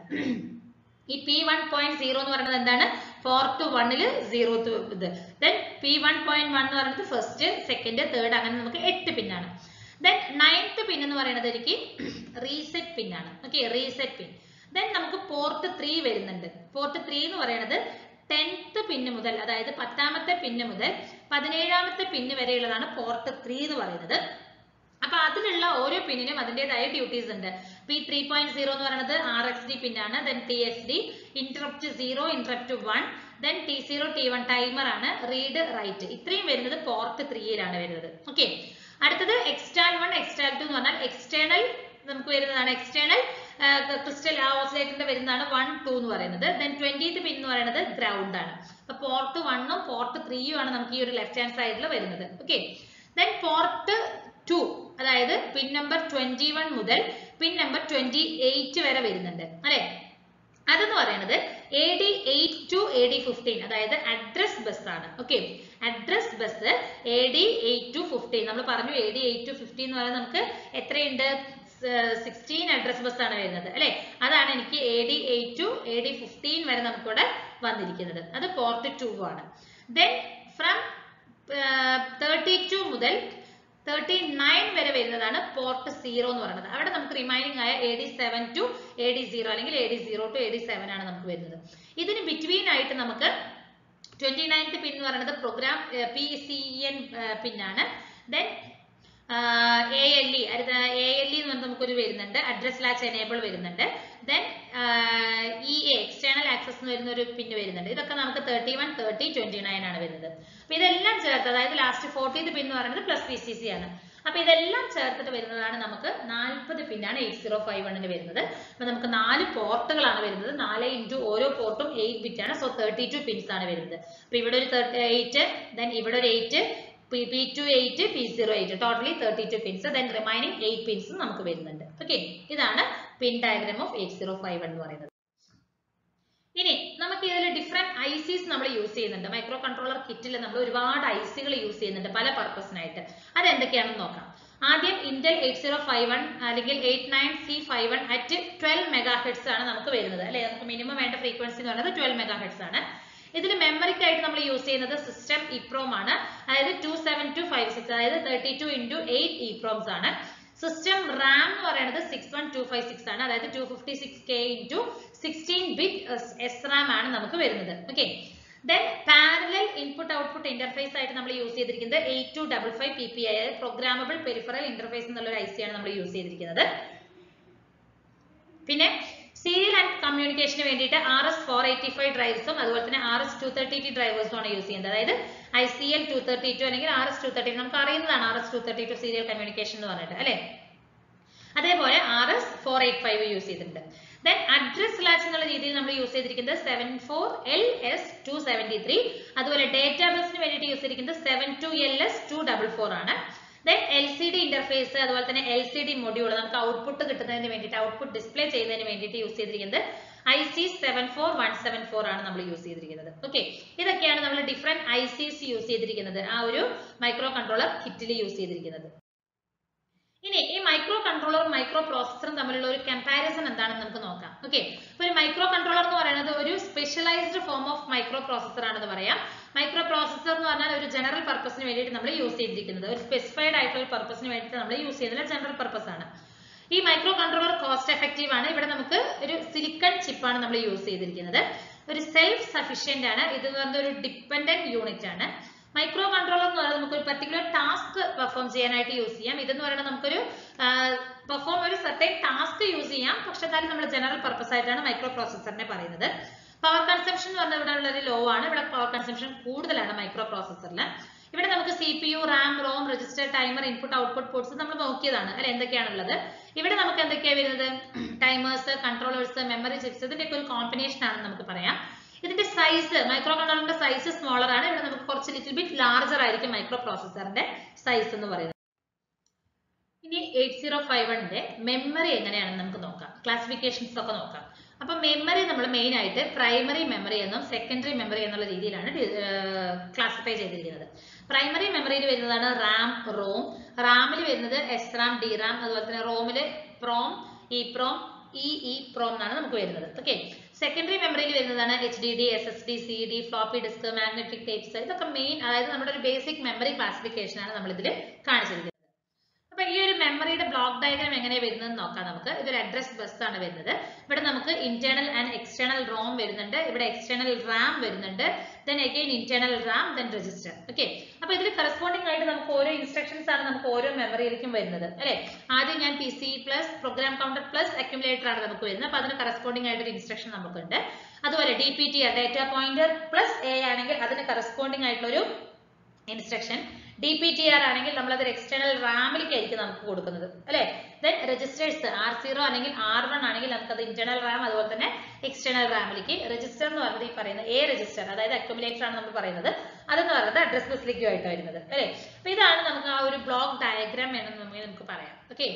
A: ഈ പി വൺ പോയിന്റ് സീറോ എന്ന് പറയുന്നത് എന്താണ്? പോർട്ട് വണ്ണില് സീറോ ഇത്. Then P one point one എന്ന് പറയുന്നത് ഫസ്റ്റ്, സെക്കൻഡ്, തേർഡ്, അങ്ങനെ നമുക്ക് എട്ട് പിന്നാണ്. ദെൻ നയൻത്ത് പിൻ എന്ന് പറയുന്നത് എനിക്ക് റീസെറ്റ് പിൻ ആണ്. Okay, reset pin. ദെൻ നമുക്ക് പോർട്ട് ത്രീ വരുന്നുണ്ട്. പോർട്ട് ത്രീ എന്ന് പറയുന്നത് ടെൻത്ത് പിന്ന് മുതൽ, അതായത് പത്താമത്തെ പിന്ന് മുതൽ പതിനേഴാമത്തെ പിന്ന് വരെയുള്ളതാണ് പോർട്ട് ത്രീ എന്ന് പറയുന്നത്. അപ്പൊ അതിലുള്ള ഓരോ പിന്നിനും അതിൻ്റെതായ ഡ്യൂട്ടീസ് ഉണ്ട്. പി ത്രീ പോയിന്റ് സീറോ എന്ന് പറയുന്നത് ആർ എക്സ് ഡി പിന്നാണ്. Then T S D, interrupt zero, interrupt one, then T zero, T one timer ആണ്, റീഡ് റൈറ്റ്. ഇത്രയും വരുന്നത് പോർട്ട് ത്രീയിലാണ് വരുന്നത്. ഓക്കെ, അടുത്തത് എക്സ്റ്റാൽ വൺ, എക്സ്റ്റാൽ ടു എന്ന് പറഞ്ഞാൽ എക്സ്റ്റേണൽ നമുക്ക് വരുന്നതാണ്. എക്സ്റ്റേണൽ ക്രിസ്റ്റൽ ഓസിലേറ്ററിന്റെ വരുന്നതാണ് വൺ ടു എന്ന് പറയുന്നത്. ദെൻ ട്വന്റിത്ത് പിൻ എന്ന് പറയുന്നത് ഗ്രൗണ്ട് ആണ്. അപ്പൊ പോർട്ട് വണ്ണും പോർട്ട് ത്രീയും ആണ് നമുക്ക് ഈ ഒരു ലെഫ്റ്റ് ഹാൻഡ് സൈഡിൽ വരുന്നത്. ഓക്കെ, ദെൻ പോർട്ട് ടു, അതായത് പിൻ നമ്പർ ട്വന്റി വൺ മുതൽ പിൻ നമ്പർ ട്വന്റി എയ്റ്റ് വരെ വരുന്നുണ്ട് അല്ലെ. അതെന്ന് പറയുന്നത് A D eight to A D fifteen, അതായത് അഡ്രസ് ബസ് ആണ്. Okay, address bus A D eight to fifteen. നമ്മൾ പറഞ്ഞു A D eight to fifteen എന്ന് പറയുന്നത് നമുക്ക് എത്രയുണ്ട്? സിക്സ്റ്റീൻ അഡ്രസ് ബസ് ആണ് വരുന്നത് അല്ലെ. അതാണ് എനിക്ക് A D eight to A D fifteen വരെ നമുക്കിവിടെ വന്നിരിക്കുന്നത്. അത് പോർട്ട് ടു ആണ്. ദെൻ ഫ്രം തേർട്ടി ടു മുതൽ തേർട്ടി നയൻ വരെ വരുന്നതാണ് പോർട്ട് സീറോ എന്ന് പറയുന്നത്. അവിടെ നമുക്ക് റിമൈനിങ് ആയ A D seven to A D zero അല്ലെങ്കിൽ A D zero to A D seven ആണ് നമുക്ക് വരുന്നത്. ഇതിന് ബിറ്റ്വീൻ ആയിട്ട് നമുക്ക് ട്വന്റി നയൻത്ത് പിൻ എന്ന് പറയുന്നത് പ്രോഗ്രാം പി സി എൻ പിന്നാണ്. Then A L E A L E എന്ന് പറഞ്ഞാൽ നമുക്കൊരു വരുന്നുണ്ട്, അഡ്രസ് ലാച്ച് എനേബിൾ വരുന്നുണ്ട്, then E A external access എന്ന് വരുന്ന ഒരു പിൻ വരുന്നുണ്ട്. ഇതൊക്കെ നമുക്ക് thirty one thirty twenty nine ആണ് വരുന്നത്. അപ്പൊ ഇതെല്ലാം ചേർത്ത്, അതായത് ലാസ്റ്റ് ഫോർട്ടീത്ത് പിൻ എന്ന് പറയുന്നത് പ്ലസ് വി സി സി ആണ്. അപ്പൊ ഇതെല്ലാം ചേർത്തിട്ട് വരുന്നതാണ് നമുക്ക് നാൽപ്പത് പിന്നാണ് എയ്റ്റ് സീറോ ഫൈവ് വണ്ണിന് വരുന്നത്. അപ്പൊ നമുക്ക് നാല് പോർട്ടുകളാണ് വരുന്നത്, നാല് ഇൻറ്റു ഓരോ പോർട്ടും എയ്റ്റ് ബിറ്റ് ആണ്. സോ തേർട്ടി ടു പിൻസ് ആണ് വരുന്നത്. അപ്പൊ ഇവിടെ ഒരു എയ്റ്റ്, ദെൻ ഇവിടെ ഒരു eight, P two eight, P zero eight, totally thirty two pins, then remaining eight pins നമുക്ക് വരുന്നുണ്ട്. ഓക്കെ, ഇതാണ് pin diagram of eight zero five one എന്ന് പറയുന്നത്. ഇനി നമുക്ക് ഇതിൽ ഡിഫറെന്റ് ഐസിസ് നമ്മൾ യൂസ് ചെയ്യുന്നുണ്ട്. മൈക്രോ കൺട്രോളർ കിറ്റിൽ നമ്മൾ ഒരുപാട് ഐസികൾ യൂസ് ചെയ്യുന്നുണ്ട് പല പർപ്പസിനായിട്ട്. അത് എന്തൊക്കെയാണെന്ന് നോക്കാം. ആദ്യം Intel eight zero five one അല്ലെങ്കിൽ eight nine C five one at twelve megahertz ആണ് നമുക്ക് വരുന്നത് അല്ലെ. നമുക്ക് മിനിമം വേണ്ട ഫ്രീക്വൻസി എന്ന് പറയുന്നത് ട്വൽവ് മെഗാ ഹെർട്സ് ആണ്. ഇതിൽ മെമ്മറിക്കായിട്ട് നമ്മൾ യൂസ് ചെയ്യുന്നത് സിസ്റ്റം ഇപ്രോം ആണ്, അതായത് two seven two five six, അതായത് thirty two into eight EPROMs ആണ്. സിസ്റ്റം റാം എന്ന് പറയുന്നത് six one two five six ആണ്, അതായത് two fifty six K into sixteen bit S RAM ആണ് നമുക്ക് വരുന്നത്. Okay, then parallel input output interface ആയിട്ട് നമ്മൾ യൂസ് ചെയ്തിരിക്കുന്നത് eight two double five P P I, അതായത് പ്രോഗ്രാമബിൾ പെരിഫറൽ ഇന്റർഫേസ് എന്നുള്ള ഒരു ഐ സി ആണ് നമ്മൾ യൂസ് ചെയ്തിരിക്കുന്നത്. പിന്നെ സീരിയൽ ആൻഡ് കമ്മ്യൂണിക്കേഷന് വേണ്ടിയിട്ട് R S four eighty five ഡ്രൈവ്സും അതുപോലെ തന്നെ R S two thirty two ഡ്രൈവേഴ്സും ആണ് യൂസ് ചെയ്യുന്നത്. അതായത് I C L two thirty two അല്ലെങ്കിൽ R S two thirty two, നമുക്ക് അറിയുന്നതാണ് R S two thirty two serial communication എന്ന് പറഞ്ഞിട്ട് അല്ലെ. അതേപോലെ R S four eight five use ചെയ്തിട്ടുണ്ട്. ദെൻ അഡ്രസ് ലാച്ച് എന്നുള്ള രീതിയിൽ നമ്മൾ യൂസ് ചെയ്തിരിക്കുന്നത് seven four L S two seventy three, അതുപോലെ ഡേറ്റാ ബസിന് വേണ്ടിയിട്ട് യൂസ് ചെയ്തിരിക്കുന്നത് seven two L S two double four ആണ്. Then L C D interface അതുപോലെ തന്നെ എൽ സി ഡി മൊഡ്യൂൾ നമുക്ക് ഔട്ട്പുട്ട് കിട്ടുന്നതിന് വേണ്ടിയിട്ട് ഔട്ട്പുട്ട് ഡിസ്പ്ലേ ചെയ്യുന്നതിന് വേണ്ടിയിട്ട് യൂസ് ചെയ്തിരിക്കുന്നത് I C seven four one seven four ആണ് നമ്മൾ യൂസ് ചെയ്തിരിക്കുന്നത്. ഓക്കെ, ഇതൊക്കെയാണ് നമ്മൾ ഡിഫറെന്റ് ഐ സിസ് യൂസ് ചെയ്തിരിക്കുന്നത് ആ ഒരു മൈക്രോ കൺട്രോളർ കിറ്റിൽ യൂസ് ചെയ്തിരിക്കുന്നത്. ഇനി ഈ മൈക്രോ കൺട്രോളറും മൈക്രോ പ്രോസസറും തമ്മിലുള്ള ഒരു കമ്പാരിസൺ എന്താണെന്ന് നമുക്ക് നോക്കാം. ഓക്കെ, അപ്പൊ ഒരു മൈക്രോ കൺട്രോളർ എന്ന് പറയുന്നത് ഒരു specialised form of microprocessor ആണെന്ന് പറയാം. മൈക്രോ പ്രോസസർ എന്ന് പറഞ്ഞാൽ ഒരു ജനറൽ പർപ്പസിന് വേണ്ടിയിട്ട് നമ്മൾ യൂസ് ചെയ്തിരിക്കുന്നത്, ഒരു സ്പെസിഫൈഡ് ആയിട്ടുള്ള ഒരു പർപ്പസിന് വേണ്ടിയിട്ട് നമ്മൾ യൂസ് ചെയ്യുന്നത് ജനറൽ പർപ്പസ് ആണ്. ഈ മൈക്രോ കൺട്രോളർ കോസ്റ്റ് എഫക്റ്റീവ് ആണ്. ഇവിടെ നമുക്ക് ഒരു സിലിക്കൺ ചിപ്പാണ് നമ്മൾ യൂസ് ചെയ്തിരിക്കുന്നത്. ഒരു സെൽഫ് സഫിഷ്യന്റ് ആണ്. ഇത് പറഞ്ഞ ഒരു ഡിപ്പെൻഡന്റ് യൂണിറ്റ് ആണ്. മൈക്രോ കൺട്രോളർ എന്ന് പറയുന്നത് നമുക്ക് ഒരു പർട്ടിക്കുലർ ടാസ്ക് പെർഫോം ചെയ്യാനായിട്ട് യൂസ് ചെയ്യാം. ഇതെന്ന് പറയുന്നത് നമുക്കൊരു പെർഫോം ഒരു സർട്ടൻ ടാസ്ക് യൂസ് ചെയ്യാം, പക്ഷെ എന്നാലും നമ്മൾ ജനറൽ പർപ്പസ് ആയിട്ടാണ് മൈക്രോ പ്രോസസറിനെ പറയുന്നത്. പവർ കൺസംഷൻ എന്ന് പറഞ്ഞാൽ ഇവിടെ ഉള്ളൊരു ലോ ആണ്. ഇവിടെ പവർ കൺസംഷൻ കൂടുതലാണ് മൈക്രോ പ്രോസസറിൽ. ഇവിടെ നമുക്ക് C P U, RAM, ROM, register, timer, input output ports നമ്മൾ നോക്കിയതാണ് അല്ലെ എന്തൊക്കെയാണുള്ളത്. ഇവിടെ നമുക്ക് എന്തൊക്കെയാണ് വരുന്നത്, ടൈമേഴ്സ്, കൺട്രോളേഴ്സ്, മെമ്മറി ചിപ്സ്, ഇതിന്റെയൊക്കെ ഒരു കോമ്പിനേഷൻ ആണെന്ന് നമുക്ക് പറയാം. ഇതിന്റെ സൈസ്, മൈക്രോ കൺട്രോളറിന്റെ സൈസ് സ്മോളർ ആണ്. ഇവിടെ നമുക്ക് കുറച്ച് ലിറ്റിൽ ബിറ്റ് ലാർജർ ആയിരിക്കും മൈക്രോ പ്രോസസറിന്റെ സൈസ് എന്ന് പറയുന്നത്. ഇനി എയ്റ്റ് സീറോ ഫൈവ് വണ്ണിന്റെ മെമ്മറി എങ്ങനെയാണെന്ന് നമുക്ക് നോക്കാം, ക്ലാസിഫിക്കേഷൻസ് ഒക്കെ നോക്കാം. അപ്പൊ മെമ്മറി നമ്മൾ മെയിൻ ആയിട്ട് പ്രൈമറി മെമ്മറി എന്നും സെക്കൻഡറി മെമ്മറി എന്നുള്ള രീതിയിലാണ് ക്ലാസിഫൈ ചെയ്തിരിക്കുന്നത്. പ്രൈമറി മെമ്മറിയിൽ വരുന്നതാണ് റാം, റോം. റാമിൽ വരുന്നത് എസ് റാം, ഡി റാം, അതുപോലെ തന്നെ റോമില് PROM, E PROM, E E PROM എന്നാണ് നമുക്ക് വരുന്നത്. ഓക്കെ, സെക്കൻഡറി മെമ്മറിയിൽ വരുന്നതാണ് H D D, S S D, C D, floppy disk, magnetic tapes. ഇതൊക്കെ മെയിൻ, അതായത് നമ്മുടെ ഒരു ബേസിക് മെമ്മറി ക്ലാസിഫിക്കേഷൻ ആണ് നമ്മൾ ഇതിൽ കാണിച്ചിരിക്കുന്നത്. അപ്പൊ ഈ ഒരു മെമ്മറിയുടെ ബ്ലോക്ക് ഡയഗ്രാം എങ്ങനെ വരുന്നത് നോക്കാം നമുക്ക്. ഇതൊരു അഡ്രസ് ബസ് ആണ് വരുന്നത്. ഇവിടെ നമുക്ക് ഇന്റേണൽ ആൻഡ് എക്സ്റ്റേണൽ റോം വരുന്നുണ്ട്, ഇവിടെ എക്സ്റ്റേണൽ റാം വരുന്നുണ്ട്, then again internal RAM, then register. Okay, അപ്പൊ ഇതിൽ കറസ്പോണ്ടിങ് ആയിട്ട് നമുക്ക് ഓരോ ഇൻസ്ട്രക്ഷൻസ് ആണ് നമുക്ക് ഓരോ മെമ്മറിയിലേക്കും വരുന്നത് അല്ലെ. ആദ്യം ഞാൻ P C plus program counter plus accumulator ആണ് നമുക്ക് വരുന്നത്. അപ്പൊ അതിന് കറസ്പോണ്ടിങ് ആയിട്ട് ഒരു ഇൻസ്ട്രക്ഷൻ നമുക്കുണ്ട്. അതുപോലെ D P T R, data pointer plus A ആണെങ്കിൽ അതിന് കറസ്പോണ്ടിങ് ആയിട്ടുള്ള ഒരു instruction. D P T R ആണെങ്കിൽ നമ്മൾ അത് എക്സ്റ്റേണൽ റാമിലേക്കായിരിക്കും നമുക്ക് കൊടുക്കുന്നത് അല്ലെ. ദെൻ രജിസ്റ്റേഴ്സ് ആർ സീറോ അല്ലെങ്കിൽ ആർ വൺ ആണെങ്കിൽ നമുക്കത് ഇന്റേണൽ റാം അതുപോലെ തന്നെ എക്സ്റ്റേണൽ റാമിലേക്ക്. രജിസ്റ്റർ എന്ന് പറയുന്നത് ഈ പറയുന്നത് എ രജിസ്റ്റർ, അതായത് അക്യുമുലേറ്റർ ആണ് നമ്മൾ പറയുന്നത്. അതെന്ന് പറയുന്നത് അഡ്രസ് ബസ്സിലേക്കും ആയിട്ട് വരുന്നത് അല്ലെ. അപ്പൊ ഇതാണ് നമുക്ക് ആ ഒരു ബ്ലോക്ക് ഡയഗ്രാം എന്ന് നമുക്ക് പറയാം. ഓക്കെ,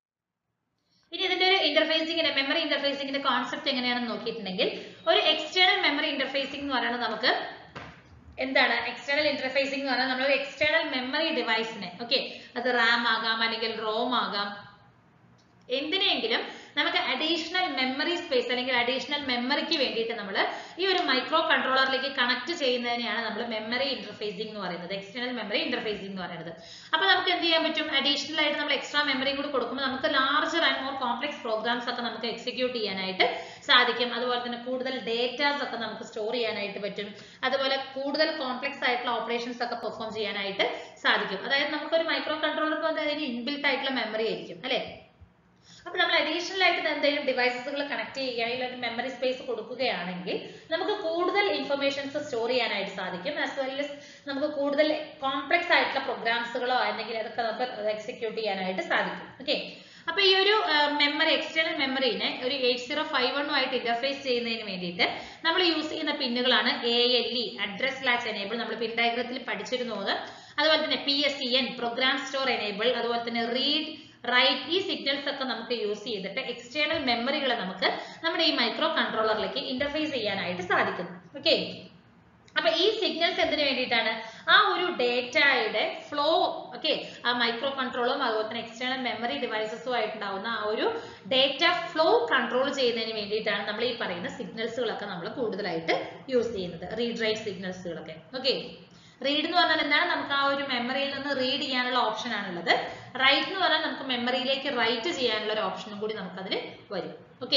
A: ഇനി ഇതിന്റെ ഒരു ഇന്റർഫേസിംഗിന്റെ മെമ്മറി ഇന്റർഫേസിംഗിന്റെ കോൺസെപ്റ്റ് എങ്ങനെയാണെന്ന് നോക്കിയിട്ടുണ്ടെങ്കിൽ, ഒരു എക്സ്റ്റേണൽ മെമ്മറി ഇന്റർഫേസിംഗ് എന്ന് പറയുന്നത് നമുക്ക് എന്താണ്, എക്സ്റ്റേണൽ ഇന്റർഫേസിംഗ് എന്ന് പറഞ്ഞാൽ നമ്മൾ ഒരു എക്സ്റ്റേണൽ മെമ്മറി ഡിവൈസിനെ, ഓക്കെ, അത് റാം ആകാം അല്ലെങ്കിൽ റോം ആകാം, എന്തിനെങ്കിലും നമുക്ക് അഡീഷണൽ മെമ്മറി സ്പേസ് അല്ലെങ്കിൽ അഡീഷണൽ മെമ്മറിക്ക് വേണ്ടിയിട്ട് നമ്മൾ ഈ ഒരു മൈക്രോ കൺട്രോളറിലേക്ക് കണക്ട് ചെയ്യുന്നതിനെയാണ് നമ്മൾ മെമ്മറി ഇന്റർഫേസിംഗ് എന്ന് പറയുന്നത്, എക്സ്റ്റേണൽ മെമ്മറി ഇന്റർഫേസിംഗ് എന്ന് പറയുന്നത്. അപ്പോൾ നമുക്ക് എന്ത് ചെയ്യാൻ പറ്റും, അഡീഷണൽ ആയിട്ട് നമ്മൾ എക്സ്ട്രാ മെമ്മറിയും കൂടി കൊടുക്കുമ്പോൾ നമുക്ക് larger and more complex programs ഒക്കെ നമുക്ക് എക്സിക്യൂട്ട് ചെയ്യാനായിട്ട് സാധിക്കും. അതുപോലെ തന്നെ കൂടുതൽ ഡേറ്റാസ് ഒക്കെ നമുക്ക് സ്റ്റോർ ചെയ്യാനായിട്ട് പറ്റും. അതുപോലെ കൂടുതൽ കോംപ്ലക്സ് ആയിട്ടുള്ള ഓപ്പറേഷൻസ് ഒക്കെ പെർഫോം ചെയ്യാനായിട്ട് സാധിക്കും. അതായത് നമുക്കൊരു മൈക്രോ കൺട്രോളർക്ക് അതിന് ഇൻബിൽട്ട് ആയിട്ടുള്ള മെമ്മറി ആയിരിക്കും അല്ലെ. അപ്പൊ നമ്മൾ അഡീഷണൽ ആയിട്ട് എന്തെങ്കിലും ഡിവൈസസുകൾ കണക്ട് ചെയ്യുകയാണെങ്കിൽ ഒരു മെമ്മറി സ്പേസ് കൊടുക്കുകയാണെങ്കിൽ നമുക്ക് കൂടുതൽ ഇൻഫർമേഷൻസ് സ്റ്റോർ ചെയ്യാനായിട്ട് സാധിക്കും. ആസ് വെൽ ആസ് നമുക്ക് കൂടുതൽ കോംപ്ലക്സ് ആയിട്ടുള്ള പ്രോഗ്രാംസുകളോ അല്ലെങ്കിൽ അതൊക്കെ നമുക്ക് എക്സിക്യൂട്ട് ചെയ്യാനായിട്ട് സാധിക്കും. ഓക്കെ, അപ്പൊ ഈ ഒരു മെമ്മറി എക്സ്റ്റേണൽ മെമ്മറിനെ ഒരു എയ്റ്റ് സീറോ ഫൈവ് വണ്ണുമായിട്ട് ഇന്റർഫേസ് ചെയ്യുന്നതിന് വേണ്ടിയിട്ട് നമ്മൾ യൂസ് ചെയ്യുന്ന പിന്നുകളാണ് A L E address latch enable, നമ്മൾ പിൻ ഡയഗ്രത്തിൽ പഠിച്ചിരുന്നത്. അതുപോലെ തന്നെ P S E N program store enable, അതുപോലെ തന്നെ റീഡ് റൈറ്റ്, ഈ സിഗ്നൽസ് ഒക്കെ നമുക്ക് യൂസ് ചെയ്തിട്ട് എക്സ്റ്റേണൽ മെമ്മറികളെ നമുക്ക് നമ്മുടെ ഈ മൈക്രോ കൺട്രോളറിലേക്ക് ഇന്റർഫേസ് ചെയ്യാനായിട്ട് സാധിക്കുന്നു. ഓക്കെ, അപ്പൊ ഈ സിഗ്നൽസ് എന്തിനു വേണ്ടിയിട്ടാണ്, ആ ഒരു ഡേറ്റയുടെ ഫ്ലോ ഓക്കെ ആ മൈക്രോ കൺട്രോളും അതുപോലെ തന്നെ എക്സ്റ്റേണൽ മെമ്മറി ഡിവൈസസും ആയിട്ടുണ്ടാവുന്ന ആ ഒരു ഡേറ്റ ഫ്ലോ കൺട്രോൾ ചെയ്യുന്നതിന് വേണ്ടിയിട്ടാണ് നമ്മൾ ഈ പറയുന്ന സിഗ്നൽസുകളൊക്കെ നമ്മൾ കൂടുതലായിട്ട് യൂസ് ചെയ്യുന്നത്, റീഡ് റൈറ്റ് സിഗ്നൽസുകളൊക്കെ. ഓക്കെ, റീഡ് എന്ന് പറഞ്ഞാൽ എന്താണ്, നമുക്ക് ആ ഒരു മെമ്മറിയിൽ നിന്ന് റീഡ് ചെയ്യാനുള്ള ഓപ്ഷൻ ആണുള്ളത്. റൈറ്റ് എന്ന് പറഞ്ഞാൽ നമുക്ക് മെമ്മറിയിലേക്ക് റൈറ്റ് ചെയ്യാനുള്ള ഒരു ഓപ്ഷനും കൂടി നമുക്ക് അതിൽ വരും. ഓക്കെ,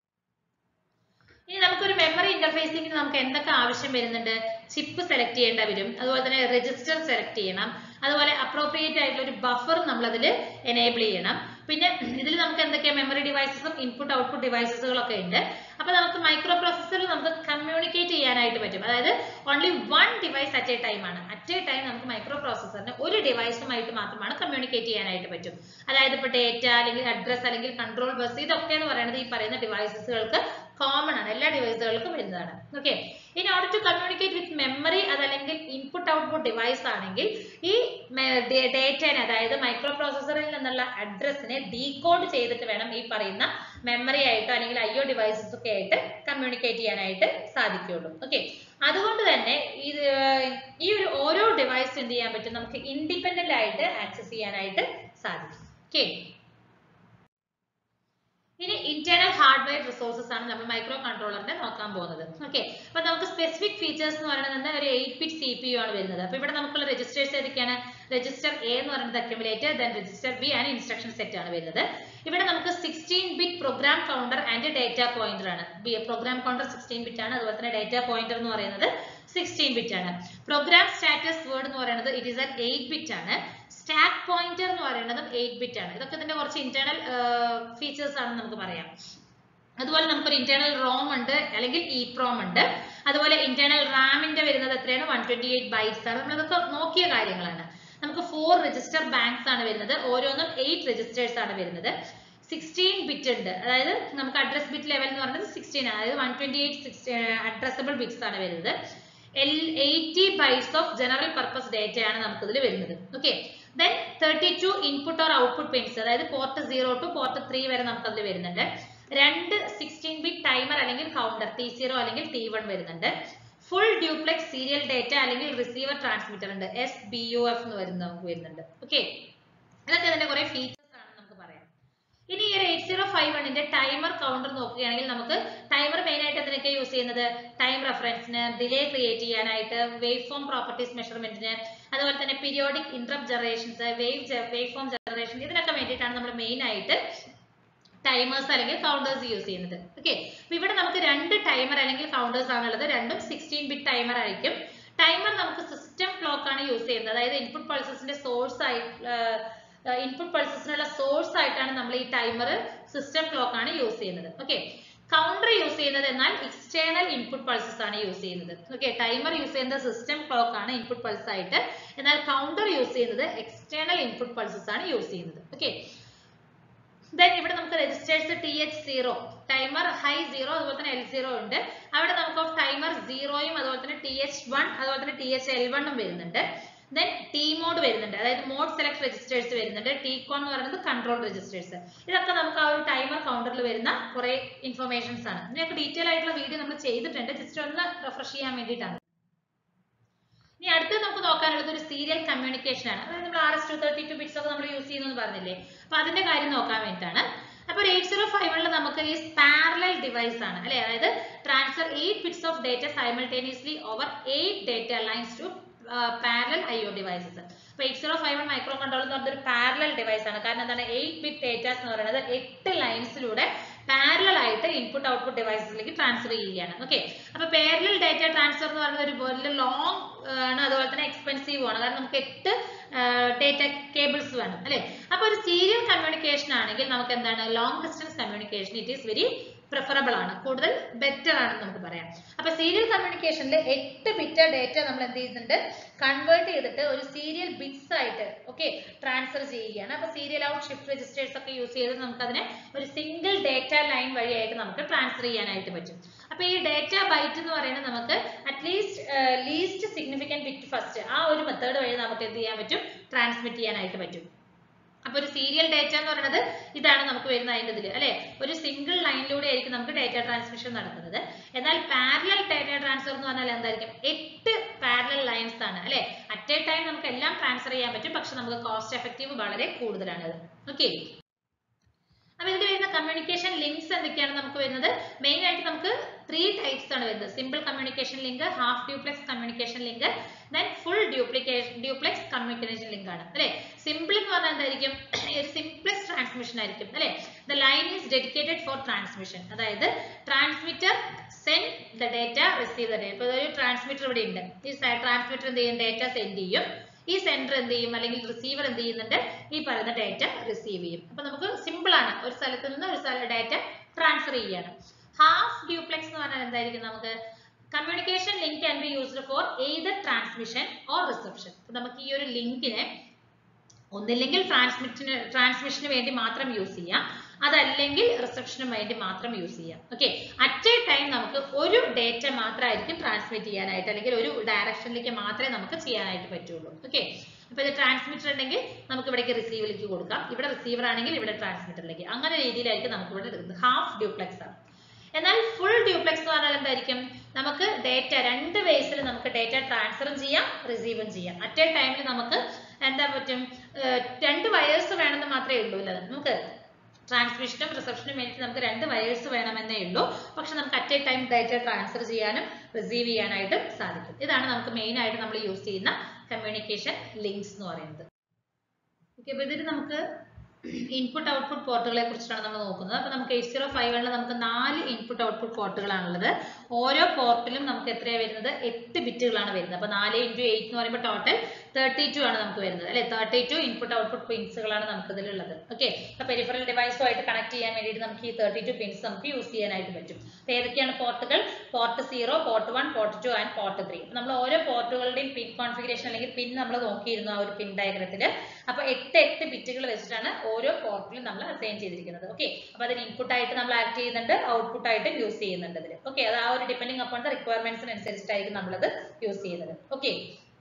A: ഇനി നമുക്കൊരു മെമ്മറി ഇന്റർഫേസിംഗിന് നമുക്ക് എന്തൊക്കെ ആവശ്യം വരുന്നുണ്ട്, ചിപ്പ് സെലക്ട് ചെയ്യേണ്ട വരും, അതുപോലെ തന്നെ രജിസ്റ്റർ സെലക്ട് ചെയ്യണം, അതുപോലെ അപ്രോപ്രിയേറ്റ് ആയിട്ടുള്ള ഒരു ബഫർ നമ്മൾ അതിൽ എനേബിൾ ചെയ്യണം. പിന്നെ ഇതിൽ നമുക്ക് എന്തൊക്കെയാ മെമ്മറി ഡിവൈസസും ഇൻപുട്ട് ഔട്ട്പുട്ട് ഡിവൈസസുകളൊക്കെ ഉണ്ട്. അപ്പൊ നമുക്ക് മൈക്രോ പ്രോസസ്സറിൽ നമുക്ക് കമ്മ്യൂണിക്കേറ്റ് ചെയ്യാനായിട്ട് പറ്റും. അതായത് only one device at a time ആണ്. അറ്റ് എ ടൈം നമുക്ക് മൈക്രോ പ്രോസസ്സറിന് ഒരു ഡിവൈസുമായിട്ട് മാത്രമാണ് കമ്മ്യൂണിക്കേറ്റ് ചെയ്യാനായിട്ട് പറ്റും. അതായത് ഇപ്പൊ ഡേറ്റ അല്ലെങ്കിൽ അഡ്രസ് അല്ലെങ്കിൽ കൺട്രോൾ ബസ്, ഇതൊക്കെ എന്ന് പറയുന്നത് ഈ പറയുന്ന ഡിവൈസസുകൾക്ക് കോമൺ ആണ്, എല്ലാ ഡിവൈസുകൾക്കും വരുന്നതാണ്. Okay, in order to communicate with memory അതല്ലെങ്കിൽ ഇൻപുട്ട് ഔട്ട്പുട്ട് ഡിവൈസ് ആണെങ്കിൽ ഈ ഡേറ്റനെ അതായത് മൈക്രോ പ്രോസസ്സറിൽ നിന്നുള്ള അഡ്രസ്സിനെ ഡീകോഡ് ചെയ്തിട്ട് വേണം ഈ പറയുന്ന മെമ്മറി ആയിട്ടോ അല്ലെങ്കിൽ ഐ ഒ ഡിവൈസസ് ഒക്കെ ആയിട്ട് കമ്മ്യൂണിക്കേറ്റ് ചെയ്യാനായിട്ട് സാധിക്കുള്ളൂ. ഓക്കെ, അതുകൊണ്ട് തന്നെ ഇത് ഈ ഒരു ഓരോ ഡിവൈസ് എന്ത് ചെയ്യാൻ പറ്റും, നമുക്ക് ഇൻഡിപെൻഡന്റ് ആയിട്ട് ആക്സസ് ചെയ്യാനായിട്ട് സാധിക്കും. ഓക്കെ, ഇനി ഇന്റേണൽ ഹാർഡ്വെയർ റിസോഴ്സസ് ആണ് നമ്മൾ മൈക്രോ കൺട്രോളറിന്റെ നോക്കാൻ പോകുന്നത്. ഓക്കെ, അപ്പൊ നമുക്ക് സ്പെസിഫിക് ഫീച്ചേഴ്സ് എന്ന് പറയുന്നത് ഒരു eight bit C P U ആണ് വരുന്നത്. അപ്പൊ ഇവിടെ നമുക്കുള്ള രജിസ്റ്റേഴ്സ് ഏതൊക്കെയാണ്, രജിസ്റ്റർ എ എന്ന് പറയുന്നത് accumulator, then register B and instruction set ആണ് വരുന്നത്. ഇവിടെ നമുക്ക് sixteen bit program counter and data pointer ആണ്. പ്രോഗ്രാം കൗണ്ടർ സിക്സ്റ്റീൻ ബിറ്റ് ആണ്, അതുപോലെ തന്നെ ഡേറ്റ പോയിന്റർ എന്ന് പറയുന്നത് സിക്സ്റ്റീൻ ബിറ്റ് ആണ്. പ്രോഗ്രാം സ്റ്റാറ്റസ് വേർഡ് എന്ന് പറയുന്നത് it is at eight bit ആണ്. സ്റ്റാക്ക് പോയിന്റർ എന്ന് പറയുന്നത് എയ്റ്റ് ബിറ്റ് ആണ്. ഇതൊക്കെ ഇതിന്റെ കുറച്ച് ഇന്റേണൽ ഫീച്ചേഴ്സ് ആണെന്ന് നമുക്ക് പറയാം. അതുപോലെ നമുക്കൊരു ഇന്റേണൽ റോം ഉണ്ട് അല്ലെങ്കിൽ ഇ പ്രോം ഉണ്ട്. അതുപോലെ ഇന്റേണൽ റാമിന്റെ വരുന്നത് എത്രയാണ്, വൺ ട്വന്റി എയ്റ്റ് ബൈറ്റ്സ് ആണ്. നമ്മളിതൊക്കെ നോക്കിയ കാര്യങ്ങളാണ്. നമുക്ക് ഫോർ രജിസ്റ്റർ ബാങ്ക്സ് ആണ് വരുന്നത്, ഓരോന്നും എയ്റ്റ് രജിസ്റ്റേഴ്സ് ആണ് വരുന്നത്. സിക്സ്റ്റീൻ ബിറ്റ് ഉണ്ട്, അതായത് നമുക്ക് അഡ്രസ് ബിറ്റ് ലെവൽ എന്ന് പറയുന്നത് സിക്സ്റ്റീൻ ആണ്, അതായത് one twenty eight addressable bits ആണ് വരുന്നത്. Eighty bytes of general purpose data ആണ് നമുക്ക് ഇതിൽ വരുന്നത്. Okay, then thirty two input or output pins, അതായത് port zero to port three വരെ നമുക്ക് അതിൽ വരുന്നുണ്ട്. രണ്ട് സിക്സ്റ്റീൻ ബിറ്റ് ടൈമർ അല്ലെങ്കിൽ കൗണ്ടർ ടി സീറോ അല്ലെങ്കിൽ ടി വൺ വരുന്നുണ്ട്. ഫുൾ ഡ്യൂപ്ലെക്സ് സീരിയൽ ഡേറ്റ അല്ലെങ്കിൽ റിസീവർ ട്രാൻസ്മിറ്റർ ഉണ്ട്, എസ് ബി യു എഫ് എന്ന് വരുന്ന നമുക്ക് വരുന്നുണ്ട്. ഓക്കെ, ഇതൊക്കെ ഇതിന്റെ കുറെ ഫീച്ചേഴ്സ് ആണ് നമുക്ക് പറയാം. ഇനി ഈ ഒരു എയ്റ്റ് സീറോ ഫൈവ് വണ്ണിന്റെ ടൈമർ കൗണ്ടർ നോക്കുകയാണെങ്കിൽ നമുക്ക് ടൈമർ മെയിൻ ആയിട്ട് എന്തിനൊക്കെ യൂസ് ചെയ്യുന്നത്, ടൈം റെഫറൻസിന്, ഡിലേ ക്രിയേറ്റ് ചെയ്യാനായിട്ട്, വേവ് ഫോം പ്രോപ്പർട്ടീസ് മെഷർമെന്റിന്, അതുപോലെ തന്നെ periodic interrupt generations, wave wave form generation, ഇതിനൊക്കെ വേണ്ടിയിട്ടാണ് നമ്മൾ മെയിൻ ആയിട്ട് ടൈമേഴ്സ് അല്ലെങ്കിൽ കൗണ്ടേഴ്സ് യൂസ് ചെയ്യുന്നത്. ഓക്കെ, അപ്പൊ ഇവിടെ നമുക്ക് രണ്ട് ടൈമർ അല്ലെങ്കിൽ കൗണ്ടേഴ്സ് ആണുള്ളത്, രണ്ടും സിക്സ്റ്റീൻ ബിറ്റ് ടൈമർ ആയിരിക്കും. ടൈമർ നമുക്ക് സിസ്റ്റം ക്ലോക്ക് ആണ് യൂസ് ചെയ്യുന്നത്, അതായത് ഇൻപുട്ട് പൾസസിന്റെ സോഴ്സ് ആയി ഇൻപുട്ട് പൾസസിനുള്ള സോഴ്സ് ആയിട്ടാണ് നമ്മൾ ഈ ടൈമർ സിസ്റ്റം ക്ലോക്ക് ആണ് യൂസ് ചെയ്യുന്നത്. ഓക്കെ, കൗണ്ടർ യൂസ് ചെയ്യുന്നത് എന്നാൽ എക്സ്റ്റേണൽ ഇൻപുട്ട് പൾസസ് ആണ് യൂസ് ചെയ്യുന്നത്. ഓക്കെ, ടൈമർ യൂസ് ചെയ്യുന്നത് സിസ്റ്റം ക്ലോക്ക് ആണ് ഇൻപുട്ട് പൾസ് ആയിട്ട്, എന്നാൽ കൗണ്ടർ യൂസ് ചെയ്യുന്നത് എക്സ്റ്റേണൽ ഇൻപുട്ട് പൾസസ് ആണ് യൂസ് ചെയ്യുന്നത്. ഓക്കെ, ദെൻ ഇവിടെ നമുക്ക് registers T H zero, timer high zero, അതുപോലെ തന്നെ എൽ സീറോ ഉണ്ട്. അവിടെ നമുക്ക് ടൈമർ സീറോയും അതുപോലെ തന്നെ ടി എച്ച് വൺ അതുപോലെ തന്നെ ടി എച്ച് എൽ വണ്ണും വരുന്നുണ്ട്. ദെൻ ടി മോഡ് വരുന്നുണ്ട്, അതായത് മോഡ് സെലക്ട് രജിസ്റ്റേഴ്സ് വരുന്നുണ്ട്. ടി കോൺ എന്ന് പറയുന്നത് കൺട്രോൾ രജിസ്റ്റേഴ്സ്. ഇതൊക്കെ നമുക്ക് ആ ഒരു ടൈമർ കൗണ്ടറിൽ വരുന്ന കുറെ ഇൻഫർമേഷൻസ് ആണ്. ഇതിനൊക്കെ ഡീറ്റെയിൽ ആയിട്ടുള്ള വീഡിയോ നമ്മൾ ചെയ്തിട്ടുണ്ട്, ജസ്റ്റ് ഒന്ന് റിഫ്രഷ് ചെയ്യാൻ വേണ്ടിയിട്ടാണ്. ഇനി അടുത്ത് നമുക്ക് നോക്കാനുള്ളത് ഒരു സീരിയൽ കമ്മ്യൂണിക്കേഷൻ ആണ്. അതായത് നമ്മൾ R S two thirty two bits ഒക്കെ നമ്മൾ യൂസ് ചെയ്യുന്നു പറഞ്ഞില്ലേ, അപ്പൊ അതിന്റെ കാര്യം നോക്കാൻ വേണ്ടിയിട്ടാണ്. അപ്പൊ ഒരു എയ്റ്റ് സീറോ ഫൈവ് വണ്ണിൽ നമുക്ക് ഈ പാരലൽ ഡിവൈസ് ഡിവൈസ് ആണ് അല്ലെ, അതായത് transfer eight bits of data simultaneously over eight data lines to parallel I O devices. അപ്പൊ eight zero five one micro controller എന്ന് പറഞ്ഞ ഒരു പാരലൽ ഡിവൈസ് ആണ്. കാരണം എന്താണ്, എയ്റ്റ് ബിറ്റ് ഡേറ്റാസ് എന്ന് പറയുന്നത് എട്ട് ലൈൻസിലൂടെ പാരലൽ ആയിട്ട് ഇൻപുട്ട് ഔട്ട്പുട്ട് ഡിവൈസസിലേക്ക് ട്രാൻസ്ഫർ ചെയ്യുകയാണ്. ഓക്കെ, അപ്പൊ പാരലൽ ഡേറ്റ ട്രാൻസ്ഫർ എന്ന് പറയുന്നത് ഒരു വലിയ ലോങ് ആണ്, അതുപോലെ തന്നെ എക്സ്പെൻസീവ് ആണ്. കാരണം നമുക്ക് എട്ട് ഡേറ്റ കേബിൾസ് വേണം അല്ലെ. അപ്പൊ ഒരു സീരിയൽ കമ്മ്യൂണിക്കേഷൻ ആണെങ്കിൽ നമുക്ക് എന്താണ്, long distance communication it is very preferable ആണ്, കൂടുതൽ ബെറ്റർ ആണെന്ന് നമുക്ക് പറയാം. അപ്പൊ സീരിയൽ കമ്മ്യൂണിക്കേഷനിൽ എട്ട് ബിറ്റ് ഡേറ്റ നമ്മൾ എന്ത് ചെയ്യുന്നുണ്ട്, കൺവേർട്ട് ചെയ്തിട്ട് ഒരു സീരിയൽ ബിറ്റ്സ് ആയിട്ട് ഓക്കെ ട്രാൻസ്ഫർ ചെയ്യുകയാണ്. അപ്പൊ സീരിയൽ ഔട്ട് ഷിഫ്റ്റ് രജിസ്റ്റേഴ്സ് ഒക്കെ യൂസ് ചെയ്ത് നമുക്ക് അതിനെ ഒരു സിംഗിൾ ഡേറ്റ ലൈൻ വഴിയായിട്ട് നമുക്ക് ട്രാൻസ്ഫർ ചെയ്യാനായിട്ട് പറ്റും. അപ്പൊ ഈ ഡേറ്റ ബൈറ്റ് എന്ന് പറയുന്നത് നമുക്ക് at least least significant bit first ആ ഒരു മെത്തേഡ് വഴി നമുക്ക് എന്ത് ചെയ്യാൻ പറ്റും, ട്രാൻസ്മിറ്റ് ചെയ്യാനായിട്ട് പറ്റും. അപ്പൊ ഒരു സീരിയൽ ഡേറ്റ എന്ന് പറയുന്നത് ഇതാണ് നമുക്ക് വരുന്ന അതിന്റെ ഇതിൽ അല്ലെ, ഒരു സിംഗിൾ ലൈനിലൂടെ ആയിരിക്കും നമുക്ക് ഡേറ്റ ട്രാൻസ്മിഷൻ നടക്കുന്നത്. എന്നാൽ പാരലൽ ഡേറ്റ ട്രാൻസ്ഫർ എന്ന് പറഞ്ഞാൽ എന്തായിരിക്കും, എട്ട് പാരലൽ ലൈൻസ് ആണ് അല്ലെ. അറ്റ് എ ടൈം നമുക്ക് എല്ലാം ട്രാൻസ്ഫർ ചെയ്യാൻ പറ്റും, പക്ഷെ നമുക്ക് കോസ്റ്റ് എഫക്റ്റീവ് വളരെ കൂടുതലാണ്. ഓക്കെ, അപ്പൊ ഇതിൽ വരുന്ന കമ്മ്യൂണിക്കേഷൻ ലിങ്ക്സ് എന്തൊക്കെയാണ് നമുക്ക് വരുന്നത്, മെയിൻ ആയിട്ട് നമുക്ക് ത്രീ ടൈപ്സ് ആണ് വരുന്നത്. Simple communication link, half duplex communication link, then full duplication duplex communication link ആണ് അല്ലെ. സിമ്പിൾ എന്ന് പറഞ്ഞാൽ എന്തായിരിക്കും, ഒരു സിംപ്ലസ്റ്റ് ട്രാൻസ്മിഷൻ ആയിരിക്കും അല്ലെ. The line is dedicated for transmission, അതായത് transmitter send the data, receive the data. ഇപ്പൊ ഒരു ട്രാൻസ്മിറ്റർ ഇവിടെ ഉണ്ട്, ഈ ട്രാൻസ്മിറ്റർ എന്ത് ചെയ്യും, ഡേറ്റ സെൻഡ് ചെയ്യും, ഈ സെൻഡർ എന്ത് ചെയ്യും അല്ലെങ്കിൽ റിസീവർ എന്ത് ചെയ്യുന്നുണ്ട്, ഈ പറയുന്ന ഡേറ്റ റിസീവ് ചെയ്യും. അപ്പൊ നമുക്ക് സിമ്പിൾ ആണ്, ഒരു സ്ഥലത്ത് നിന്ന് ഒരു സ്ഥലത്ത് ഡേറ്റ ട്രാൻസ്ഫർ ചെയ്യാണ്. ഹാഫ് ഡ്യൂപ്ലെക്സ് എന്ന് പറഞ്ഞാൽ എന്തായിരിക്കും, നമുക്ക് communication link can be used for either transmission or reception. നമുക്ക് ഈ ഒരു ലിങ്കിനെ ഒന്നില്ലെങ്കിൽ ട്രാൻസ്മിഷന് ട്രാൻസ്മിഷന് വേണ്ടി മാത്രം യൂസ് ചെയ്യാം, അതല്ലെങ്കിൽ റിസപ്ഷന് വേണ്ടി മാത്രം യൂസ് ചെയ്യാം. ഓക്കെ, അറ്റ് എ ടൈം നമുക്ക് ഒരു ഡേറ്റ മാത്രമായിരിക്കും ട്രാൻസ്മിറ്റ് ചെയ്യാനായിട്ട്, അല്ലെങ്കിൽ ഒരു ഡയറക്ഷനിലേക്ക് മാത്രമേ നമുക്ക് ചെയ്യാനായിട്ട് പറ്റുള്ളൂ. ഓക്കെ, അപ്പൊ ഇത് ട്രാൻസ്മിറ്റർ ഉണ്ടെങ്കിൽ നമുക്ക് ഇവിടേക്ക് റിസീവറിലേക്ക് കൊടുക്കാം, ഇവിടെ റിസീവർ ആണെങ്കിൽ ഇവിടെ ട്രാൻസ്മിറ്ററിലേക്ക്, അങ്ങനെ രീതിയിലായിരിക്കും നമുക്ക് ഇവിടെ എടുക്കുന്നത്. ഹാഫ് ഡ്യൂപ്ലെക്സ് ആണ്. എന്നാൽ ഫുൾ ഡ്യൂപ്ലെക്സ് എന്ന് പറഞ്ഞാൽ എന്തായിരിക്കും, നമുക്ക് ഡേറ്റ രണ്ട് വേസിൽ നമുക്ക് ഡേറ്റ ട്രാൻസ്ഫറും ചെയ്യാം റിസീവും ചെയ്യാം. അറ്റ് എ ടൈമിൽ നമുക്ക് എന്താ പറ്റും, രണ്ട് വയേഴ്സ് വേണമെന്ന് മാത്രമേ ഉള്ളൂ അല്ലേ, നമുക്ക് ട്രാൻസ്മിഷനും റിസപ്ഷനും വേണ്ടി നമുക്ക് രണ്ട് വയേഴ്സ് വേണമെന്നേ ഉള്ളൂ, പക്ഷെ നമുക്ക് at a time data transfer ചെയ്യാനും റിസീവ് ചെയ്യാനായിട്ടും സാധിക്കും. ഇതാണ് നമുക്ക് മെയിൻ ആയിട്ട് നമ്മൾ യൂസ് ചെയ്യുന്ന കമ്മ്യൂണിക്കേഷൻ ലിങ്ക്സ് എന്ന് പറയുന്നത്. ഓക്കെ, അപ്പൊ ഇതിന് നമുക്ക് ഇൻപുട്ട് ഔട്ട്പുട്ട് പോർട്ടുകളെ കുറിച്ചാണ് നമ്മൾ നോക്കുന്നത്. അപ്പൊ നമുക്ക് എയ്റ്റ് സീറോ ഫൈവ് വണ്ണിൽ നമുക്ക് നാല് ഇൻപുട്ട് ഔട്ട്പുട്ട് പോർട്ടുകളാണുള്ളത്. ഓരോ പോർട്ടിലും നമുക്ക് എത്രയാണ് വരുന്നത്, എട്ട് ബിറ്റുകളാണ് വരുന്നത്. അപ്പൊ നാല് ഇൻറ്റു എയ്റ്റ് എന്ന് പറയുമ്പോൾ ടോട്ടൽ തേർട്ടി ടു ആണ് നമുക്ക് വരുന്നത് അല്ലെ. തേർട്ടി ടു ഇൻപുട്ട് ഔട്ട്പുട്ട് പിൻസുകളാണ് നമുക്ക് ഇതിലുള്ളത്. ഓക്കെ, അപ്പൊ പെരിഫറൽ ഡിവൈസുമായിട്ട് കണക്ട് ചെയ്യാൻ വേണ്ടിയിട്ട് നമുക്ക് ഈ തേർട്ടി ടു പിൻസ് നമുക്ക് യൂസ് ചെയ്യാനായിട്ട് പറ്റും. അപ്പൊ ഏതൊക്കെയാണ് പോർട്ടുകൾ, port zero, port one, port two and port three. നമ്മൾ ഓരോ പോർട്ടുകളുടെയും പിൻ കോൺഫിഗറേഷൻ അല്ലെങ്കിൽ പിൻ നമ്മൾ നോക്കിയിരുന്നു ആ ഒരു പിൻ ഡയഗ്രത്തില്. അപ്പൊ എട്ട് എട്ട് ബിറ്റുകൾ വെച്ചിട്ടാണ് ഓരോ പോർട്ടിലും നമ്മൾ അസൈൻ ചെയ്തിരിക്കുന്നത്. ഓക്കെ, അപ്പൊ അതിന് ഇൻപുട്ട് ആയിട്ട് നമ്മൾ ആക്ട് ചെയ്യുന്നുണ്ട്, ഔട്ട്പുട്ട് ആയിട്ട് യൂസ് ചെയ്യുന്നുണ്ട് ഇതിൽ. ഓക്കെ, അത് ആ ഒരു ഡിപ്പെൻഡിങ് അപ്പോൺ ദ റിക്വയർമെന്റ്സിനനുസരിച്ചിട്ടായിരിക്കും നമ്മളത് യൂസ് ചെയ്യുന്നത്. ഓക്കെ,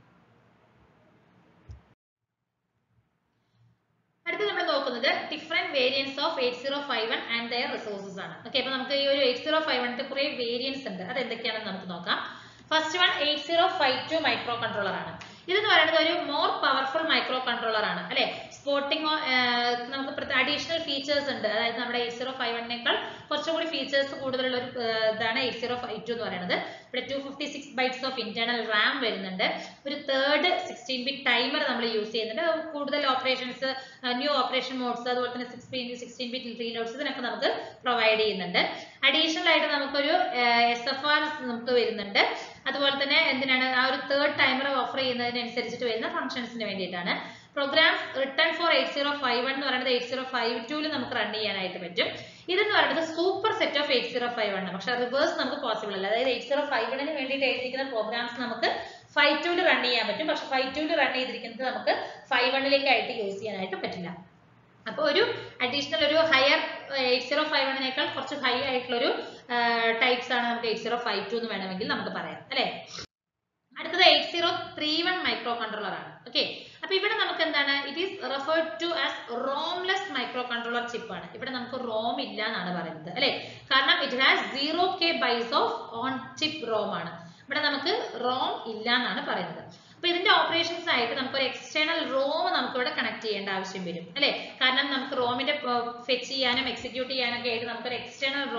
A: അടുത്ത് നമ്മൾ നോക്കുന്നത് different variance of eight zero five one and their resources ആണ്. ഓക്കെ, അപ്പൊ നമുക്ക് ഈ ഒരു എയ്റ്റ് സീറോ ഫൈവ് വണ്ണിന്റെ കുറെ വേരിയൻസ് ഉണ്ട്, അത് എന്തൊക്കെയാണെന്ന് നമുക്ക് നോക്കാം. First one eight zero five two micro controller ആണ്. ഇതെന്ന് പറയുന്നത് ഒരു മോർ പവർഫുൾ മൈക്രോ കൺട്രോളർ ആണ് അല്ലെ. സ്പോർട്ടിംഗ് നമുക്ക് അഡീഷണൽ ഫീച്ചേഴ്സ് ഉണ്ട്, അതായത് നമ്മുടെ എയ്റ്റ് സീറോ ഫൈവ് വണ്ണിനേക്കാൾ കുറച്ചുകൂടി ഫീച്ചേഴ്സ് കൂടുതലുള്ള ഒരു ഇതാണ് എയ്റ്റ് സീറോ ഫൈവ് ടു എന്ന് പറയുന്നത്. ഇവിടെ two fifty six bytes of internal RAM വരുന്നുണ്ട്, ഒരു തേർഡ് സിക്സ്റ്റീൻ ബിറ്റ് ടൈമർ നമ്മൾ യൂസ് ചെയ്യുന്നുണ്ട്, കൂടുതൽ ഓപ്പറേഷൻസ്, ന്യൂ ഓപ്പറേഷൻ മോഡ്സ്, അതുപോലെ തന്നെ സിക്സ്റ്റീൻ ബിറ്റ് റീലോഡ്സ് ഇതിനൊക്കെ നമുക്ക് പ്രൊവൈഡ് ചെയ്യുന്നുണ്ട്. അഡീഷണൽ ആയിട്ട് നമുക്കൊരു എസ് എഫ് ആർ നമുക്ക് വരുന്നുണ്ട്, അതുപോലെ തന്നെ എന്തിനാണ് ആ ഒരു തേർഡ് ടൈമർ ഓഫർ ചെയ്യുന്നതിനനുസരിച്ചിട്ട് വരുന്ന ഫംഗ്ഷൻസിന് വേണ്ടിയിട്ടാണ്. Programs written for eight zero five one എന്ന് പറയുന്നത് എയ്റ്റ് സീറോ ഫൈവ് ടു നമുക്ക് റൺ ചെയ്യാനായിട്ട് പറ്റും. ഇതെന്ന് പറയുന്നത് super set of eight zero five one, പക്ഷെ റിവേഴ്സ് നമുക്ക് പോസിബിൾ അല്ല. അതായത് എയ്റ്റ് സീറോ ഫൈവ് വണ്ണിന് വേണ്ടിയിട്ട് എഴുതിയിരിക്കുന്ന പ്രോഗ്രാംസ് നമുക്ക് ഫൈവ് ടു റൺ ചെയ്യാൻ പറ്റും, പക്ഷെ ഫൈവ് ടു റൺ ചെയ്തിരിക്കുന്നത് നമുക്ക് ഫൈവ് വണ്ണിലേക്കായിട്ട് യൂസ് ചെയ്യാനായിട്ട് പറ്റില്ല. അപ്പോൾ ഒരു അഡീഷണൽ ഒരു ഹയർ എയ്റ്റ് സീറോ ഫൈവ് വണ്ണിനേക്കാൾ കുറച്ച് ഹൈ ആയിട്ടുള്ള ഒരു ടൈപ്സ് ആണ് നമുക്ക് എയ്റ്റ് സീറോ ഫൈവ് ടു എന്ന് വേണമെങ്കിൽ നമുക്ക് പറയാം അല്ലെ. അടുത്തത് eight zero three one micro controller ആണ്. ഓക്കെ, അപ്പൊ ഇവിടെ നമുക്ക് എന്താണ്, it is referred to as romless micro controller chip ആണ്. ഇവിടെ നമുക്ക് റോം ഇല്ല എന്നാണ് പറയുന്നത് അല്ലെ, കാരണം it has zero K bytes of on chip ROM ആണ്. ഇവിടെ നമുക്ക് റോം ഇല്ല എന്നാണ് പറയുന്നത്. അപ്പൊ ഇതിന്റെ ഓപ്പറേഷൻസ് ആയിട്ട് നമുക്ക് ഒരു എക്സ്റ്റേണൽ റോം നമുക്ക് ഇവിടെ കണക്ട് ചെയ്യേണ്ട ആവശ്യം വരും അല്ലെ. കാരണം നമുക്ക് റോമിന്റെ ഫെച്ച് ചെയ്യാനും എക്സിക്യൂട്ട് ചെയ്യാനൊക്കെ ആയിട്ട് നമുക്ക് ഒരു എക്സ്റ്റേണൽ റോം നമുക്ക്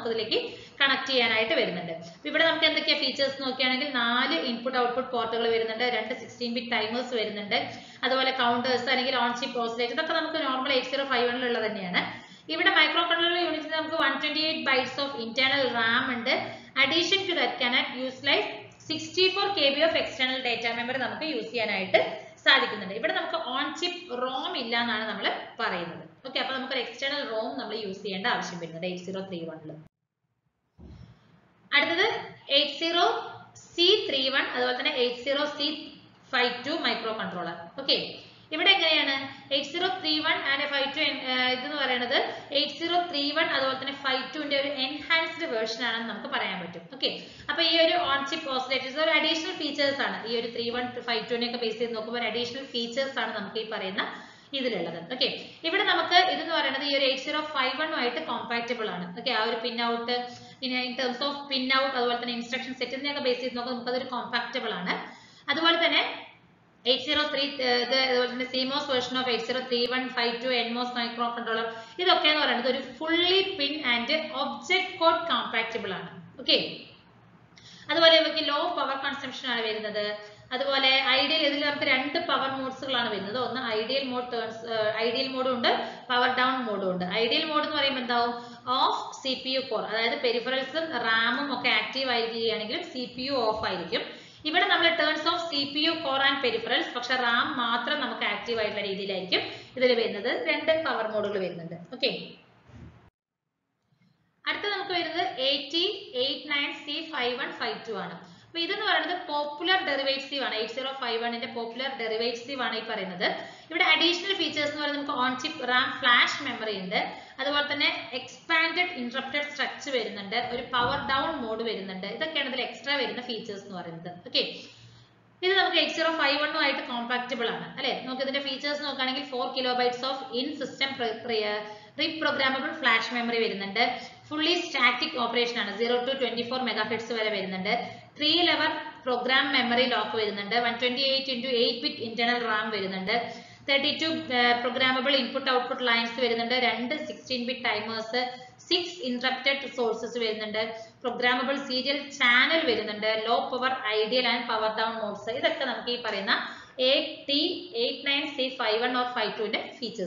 A: നമുക്ക് ഇതിലേക്ക് കണക്ട് ചെയ്യാനായിട്ട് വരുന്നുണ്ട്. ഇവിടെ നമുക്ക് എന്തൊക്കെയാ ഫീച്ചേഴ്സ് നോക്കുകയാണെങ്കിൽ നാല് ഇൻപുട്ട് ഔട്ട്പുട്ട് പോർട്ടുകൾ വരുന്നുണ്ട്, രണ്ട് സിക്സ്റ്റീൻ ബിറ്റ് ടൈമേഴ്സ് വരുന്നുണ്ട്, അതുപോലെ കൗണ്ടേഴ്സ് അല്ലെങ്കിൽ ഓൺ ചിപ്പ് ഓസിലേറ്റർ, ഇതൊക്കെ നമുക്ക് നോർമൽ എയ്റ്റ് സീറോ ഫൈവ് വണ്ണിലുള്ളത് തന്നെയാണ്. ഇവിടെ മൈക്രോ കൺട്രോളർ യൂണിറ്റിൽ നമുക്ക് one twenty eight bytes of internal RAM ഉണ്ട്. Addition to that can utilize sixty four K B of external data memory നമുക്ക് യൂസ് ചെയ്യാനായിട്ട് സാധിക്കുന്നുണ്ട്. ഇവിടെ നമുക്ക് ഓൺ ചിപ്പ് റോം ഇല്ല എന്നാണ് നമ്മൾ പറയുന്നത്. ഓക്കെ, അപ്പൊ നമുക്ക് ഒരു എക്സ്റ്റേണൽ റോം നമ്മൾ യൂസ് ചെയ്യേണ്ട ആവശ്യം വരുന്നുണ്ട് എയ്റ്റ് സീറോ ത്രീ വണ്ണിൽ. അടുത്തത് eight zero C three one അതുപോലെ തന്നെ eight zero C five two micro controller. Okay, ഇവിടെ എങ്ങനെയാണ് eight zero three one and five two ഇതെന്ന് പറയുന്നത് എയ്റ്റ് സീറോ ത്രീ വൺ അതുപോലെ തന്നെ ഫൈവ് ടുന്റെ ഒരു എൻഹാൻസ്ഡ് വേർഷൻ ആണെന്ന് നമുക്ക് പറയാൻ പറ്റും. ഓക്കെ, അപ്പൊ ഈ ഒരു ഓൺ ചിപ്പ് ഓസിലേറ്റേഴ്സ് ഒരു അഡീഷണൽ ഫീച്ചേഴ്സ് ആണ്. ഈ ഒരു ത്രീ വൺ ഫൈവ് ടുനെ ഒക്കെ ബേസ് ചെയ്ത് നോക്കുമ്പോൾ അഡീഷണൽ ഫീച്ചേഴ്സ് ആണ് നമുക്ക് ഈ പറയുന്ന ഇതിലുള്ളത്. ഓക്കെ, ഇവിടെ നമുക്ക് ഇതെന്ന് പറയുന്നത് ഈ ഒരു എയ്റ്റ് സീറോ ഫൈവ് വണ്ണുമായിട്ട് കോമ്പാക്റ്റബിൾ ആണ്. ഓക്കെ, ആ ഒരു പിൻ ഔട്ട് പിന്നെ in terms of pin out അതുപോലെ തന്നെ ഇൻസ്ട്രക്ഷൻ സെറ്റിനെയൊക്കെ ബേസ് ചെയ്ത് നോക്കുമ്പോൾ നമുക്ക് അതൊരു കോമ്പാക്റ്റബിൾ ആണ്. അതുപോലെ തന്നെ എയ്റ്റ് സീറോ ത്രീ അതുപോലെ തന്നെ CMOS version of eight zero three one five two NMOS micro controller ഇതൊക്കെ എന്ന് പറയുന്നത് ഒരു fully pin and object code compatible ആണ്. ഓക്കെ, അതുപോലെ ഇവർക്ക് ലോ പവർ കൺസംഷൻ ആണ് വരുന്നത്. അതുപോലെ ഐഡിയൽ ഇതിൽ നമുക്ക് രണ്ട് പവർ മോഡ്സുകളാണ് വരുന്നത്. ഒന്ന് ഐഡിയൽ മോഡ് ടേൺസ് ഐഡിയൽ മോഡും ഉണ്ട്, പവർ ഡൗൺ മോഡും ഉണ്ട്. ഐഡിയൽ മോഡ് എന്ന് പറയുമ്പോൾ എന്താവും off C P U core, അതായത് പെരിഫറൽസും റാമും ഒക്കെ ആക്റ്റീവ് ആയിരിക്കുകയാണെങ്കിലും സി പി യു ഓഫ് ആയിരിക്കും. ഇവിടെ നമ്മൾ turns off C P U core and peripherals, പക്ഷെ റാം മാത്രം നമുക്ക് ആക്റ്റീവ് ആയിട്ടുള്ള രീതിയിലായിരിക്കും ഇതിൽ വരുന്നത്. രണ്ട് പവർ മോഡുകൾ വരുന്നുണ്ട്. ഓക്കെ, അടുത്ത നമുക്ക് വരുന്നത് eighty eight nine C five one five two ആണ്. അപ്പൊ ഇതെന്ന് പറയുന്നത് പോപ്പുലർ ഡെറിവേറ്റീവ് ആണ്. എയ്റ്റ് സീറോ ഫൈവ് വണ്ണിന്റെ പോപ്പുലർ ഡെറിവേറ്റീവ് ആണ് ഈ പറയുന്നത്. ഇവിടെ അഡീഷണൽ ഫീച്ചേഴ്സ് എന്ന് പറയുന്നത് നമുക്ക് on chip RAM flash memory ഉണ്ട്, അതുപോലെ തന്നെ എക്സ്പാൻഡഡ് ഇന്ററപ്റ്റഡ് സ്ട്രക്ചർ വരുന്നുണ്ട്, ഒരു പവർ ഡൗൺ മോഡ് വരുന്നുണ്ട്. ഇതൊക്കെയാണ് ഇതിൽ എക്സ്ട്രാ വരുന്ന ഫീച്ചേഴ്സ് എന്ന് പറയുന്നത്. ഓക്കെ, ഇത് നമുക്ക് എയ്റ്റ് സീറോ ഫൈവ് വണ്ണുമായിട്ട് കോമ്പാക്റ്റബിൾ ആണ് അല്ലെ. നമുക്ക് ഇതിന്റെ ഫീച്ചേഴ്സ് നോക്കുകയാണെങ്കിൽ four kilo bytes of in system reprogrammable flash memory വരുന്നുണ്ട്, ഫുള്ളി സ്റ്റാറ്റിക് ഓപ്പറേഷൻ ആണ്, zero two twenty four megahertz വരെ വരുന്നുണ്ട്, three level program memory lock വരുന്നുണ്ട്, one twenty eight into eight bit internal RAM വരുന്നുണ്ട്, thirty two programmable input output lines വരുന്നുണ്ട്, രണ്ട് sixteen bit timers, six interrupted sources വരുന്നുണ്ട്, പ്രോഗ്രാമബിൾ സീരിയൽ ചാനൽ വരുന്നുണ്ട്, law power idle and power down modes. ഇതൊക്കെ നമുക്ക് ഈ പറയുന്ന eight eight nine C five one or five ടുന്റെ ഫീച്ചേഴ്സ്.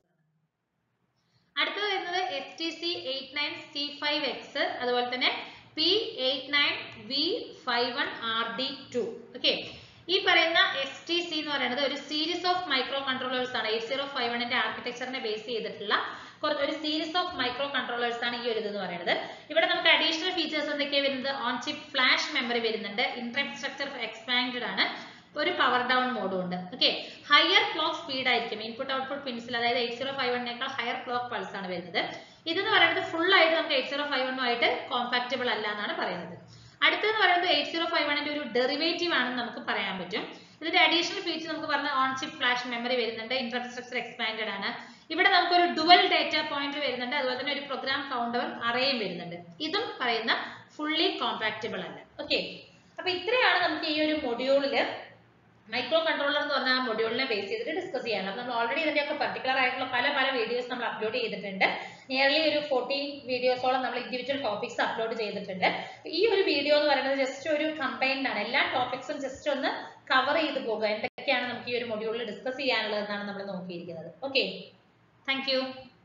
A: അടുത്തത് വരുന്നത് S T C eight nine C five X അതുപോലെ തന്നെ P eight nine V five one R D two. Okay, ഈ പറയുന്ന എസ് ടി സി എന്ന് പറയുന്നത് ഒരു സീരീസ് ഓഫ് മൈക്രോ കൺട്രോളേഴ്സ് ആണ്. എയ്റ്റ് സീറോ ഫൈവ് വണ്ണിന്റെ ആർക്കിടെക്ചറിനെ ബേസ് ചെയ്തിട്ടുള്ള ഒരു സീരീസ് ഓഫ് മൈക്രോ കൺട്രോളേഴ്സ് ആണ് ഈ ഒരു ഇത് എന്ന് പറയുന്നത്. ഇവിടെ നമുക്ക് അഡീഷണൽ ഫീച്ചേഴ്സ് എന്തൊക്കെയാണ് വരുന്നത്, ഓൺ ചിപ്പ് ഫ്ലാഷ് മെമ്മറി വരുന്നുണ്ട്, ഇന്ററപ്റ്റ് സ്ട്രക്ചർ എക്സ്പാൻഡഡ് ആണ്, ഒരു പവർ ഡൗൺ മോഡും ഉണ്ട്. ഓക്കെ, ഹയർ ക്ലോക്ക് സ്പീഡ് ആയിരിക്കും ഇൻപുട്ട് ഔട്ട്പുട്ട് പിൻസിൽ, അതായത് എയ്റ്റ് സീറോ ഫൈവ് വണ്ണിനേക്കാൾ ഹയർ ക്ലോക്ക് പൾസ് ആണ് വരുന്നത്. ഇതെന്ന് പറയുന്നത് ഫുൾ ആയിട്ട് നമുക്ക് എയ്റ്റ് സീറോ ഫൈവ് വണ്ണുമായിട്ട് കോമ്പാക്റ്റബിൾ അല്ല എന്നാണ് പറയുന്നത്. അടുത്തെന്ന് പറയുന്നത് എയ്റ്റ് സീറോ ഫൈവ് വണ്ണിന്റെ ഒരു ഡെറിവേറ്റീവ് ആണെന്ന് നമുക്ക് പറയാൻ പറ്റും. ഇതിന്റെ അഡീഷണൽ ഫീച്ചർ നമുക്ക് പറഞ്ഞ ഓൺ ചിപ്പ് ഫ്ലാഷ് മെമ്മറി വരുന്നുണ്ട്, ഇന്ററപ്റ്റ് സ്ട്രക്ചർ എക്സ്പാൻഡഡ് ആണ്, ഇവിടെ നമുക്കൊരു ഡുവൽ ഡേറ്റ പോയിന്റ് വരുന്നുണ്ട്, അതുപോലെ തന്നെ ഒരു പ്രോഗ്രാം കൗണ്ടർ അറേയും വരുന്നുണ്ട്. ഇതും പറയുന്ന ഫുള്ളി കോമ്പാക്റ്റബിൾ അല്ല. ഓക്കെ, അപ്പൊ ഇത്രയാണ് നമുക്ക് ഈ ഒരു മൊഡ്യൂളില് മൈക്രോ കൺട്രോളർ എന്ന് പറഞ്ഞ മൊഡ്യൂളിനെ ബേസ് ചെയ്തിട്ട് ഡിസ്കസ് ചെയ്യാൻ. അപ്പൊ നമ്മൾ ഓൾറെഡി ഇതിന്റെയൊക്കെ പർട്ടിക്കുലർ ആയിട്ടുള്ള പല പല വീഡിയോസ് നമ്മൾ അപ്ലോഡ് ചെയ്തിട്ടുണ്ട്. നിയർലി ഒരു ഫോർട്ടീൻ വീഡിയോസോളം നമ്മൾ ഇൻഡിവിജ്വൽ ടോപ്പിക്സ് അപ്ലോഡ് ചെയ്തിട്ടുണ്ട്. ഈ ഒരു വീഡിയോ എന്ന് പറയുന്നത് ജസ്റ്റ് ഒരു കമ്പൈൻഡ് ആണ്, എല്ലാ ടോപ്പിക്സും ജസ്റ്റ് ഒന്ന് കവർ ചെയ്ത് പോകുക, എന്തൊക്കെയാണ് നമുക്ക് ഈ ഒരു മൊഡ്യൂളിൽ ഡിസ്കസ് ചെയ്യാനുള്ളത് എന്നാണ് നമ്മൾ നോക്കിയിരിക്കുന്നത്. Okay, thank you.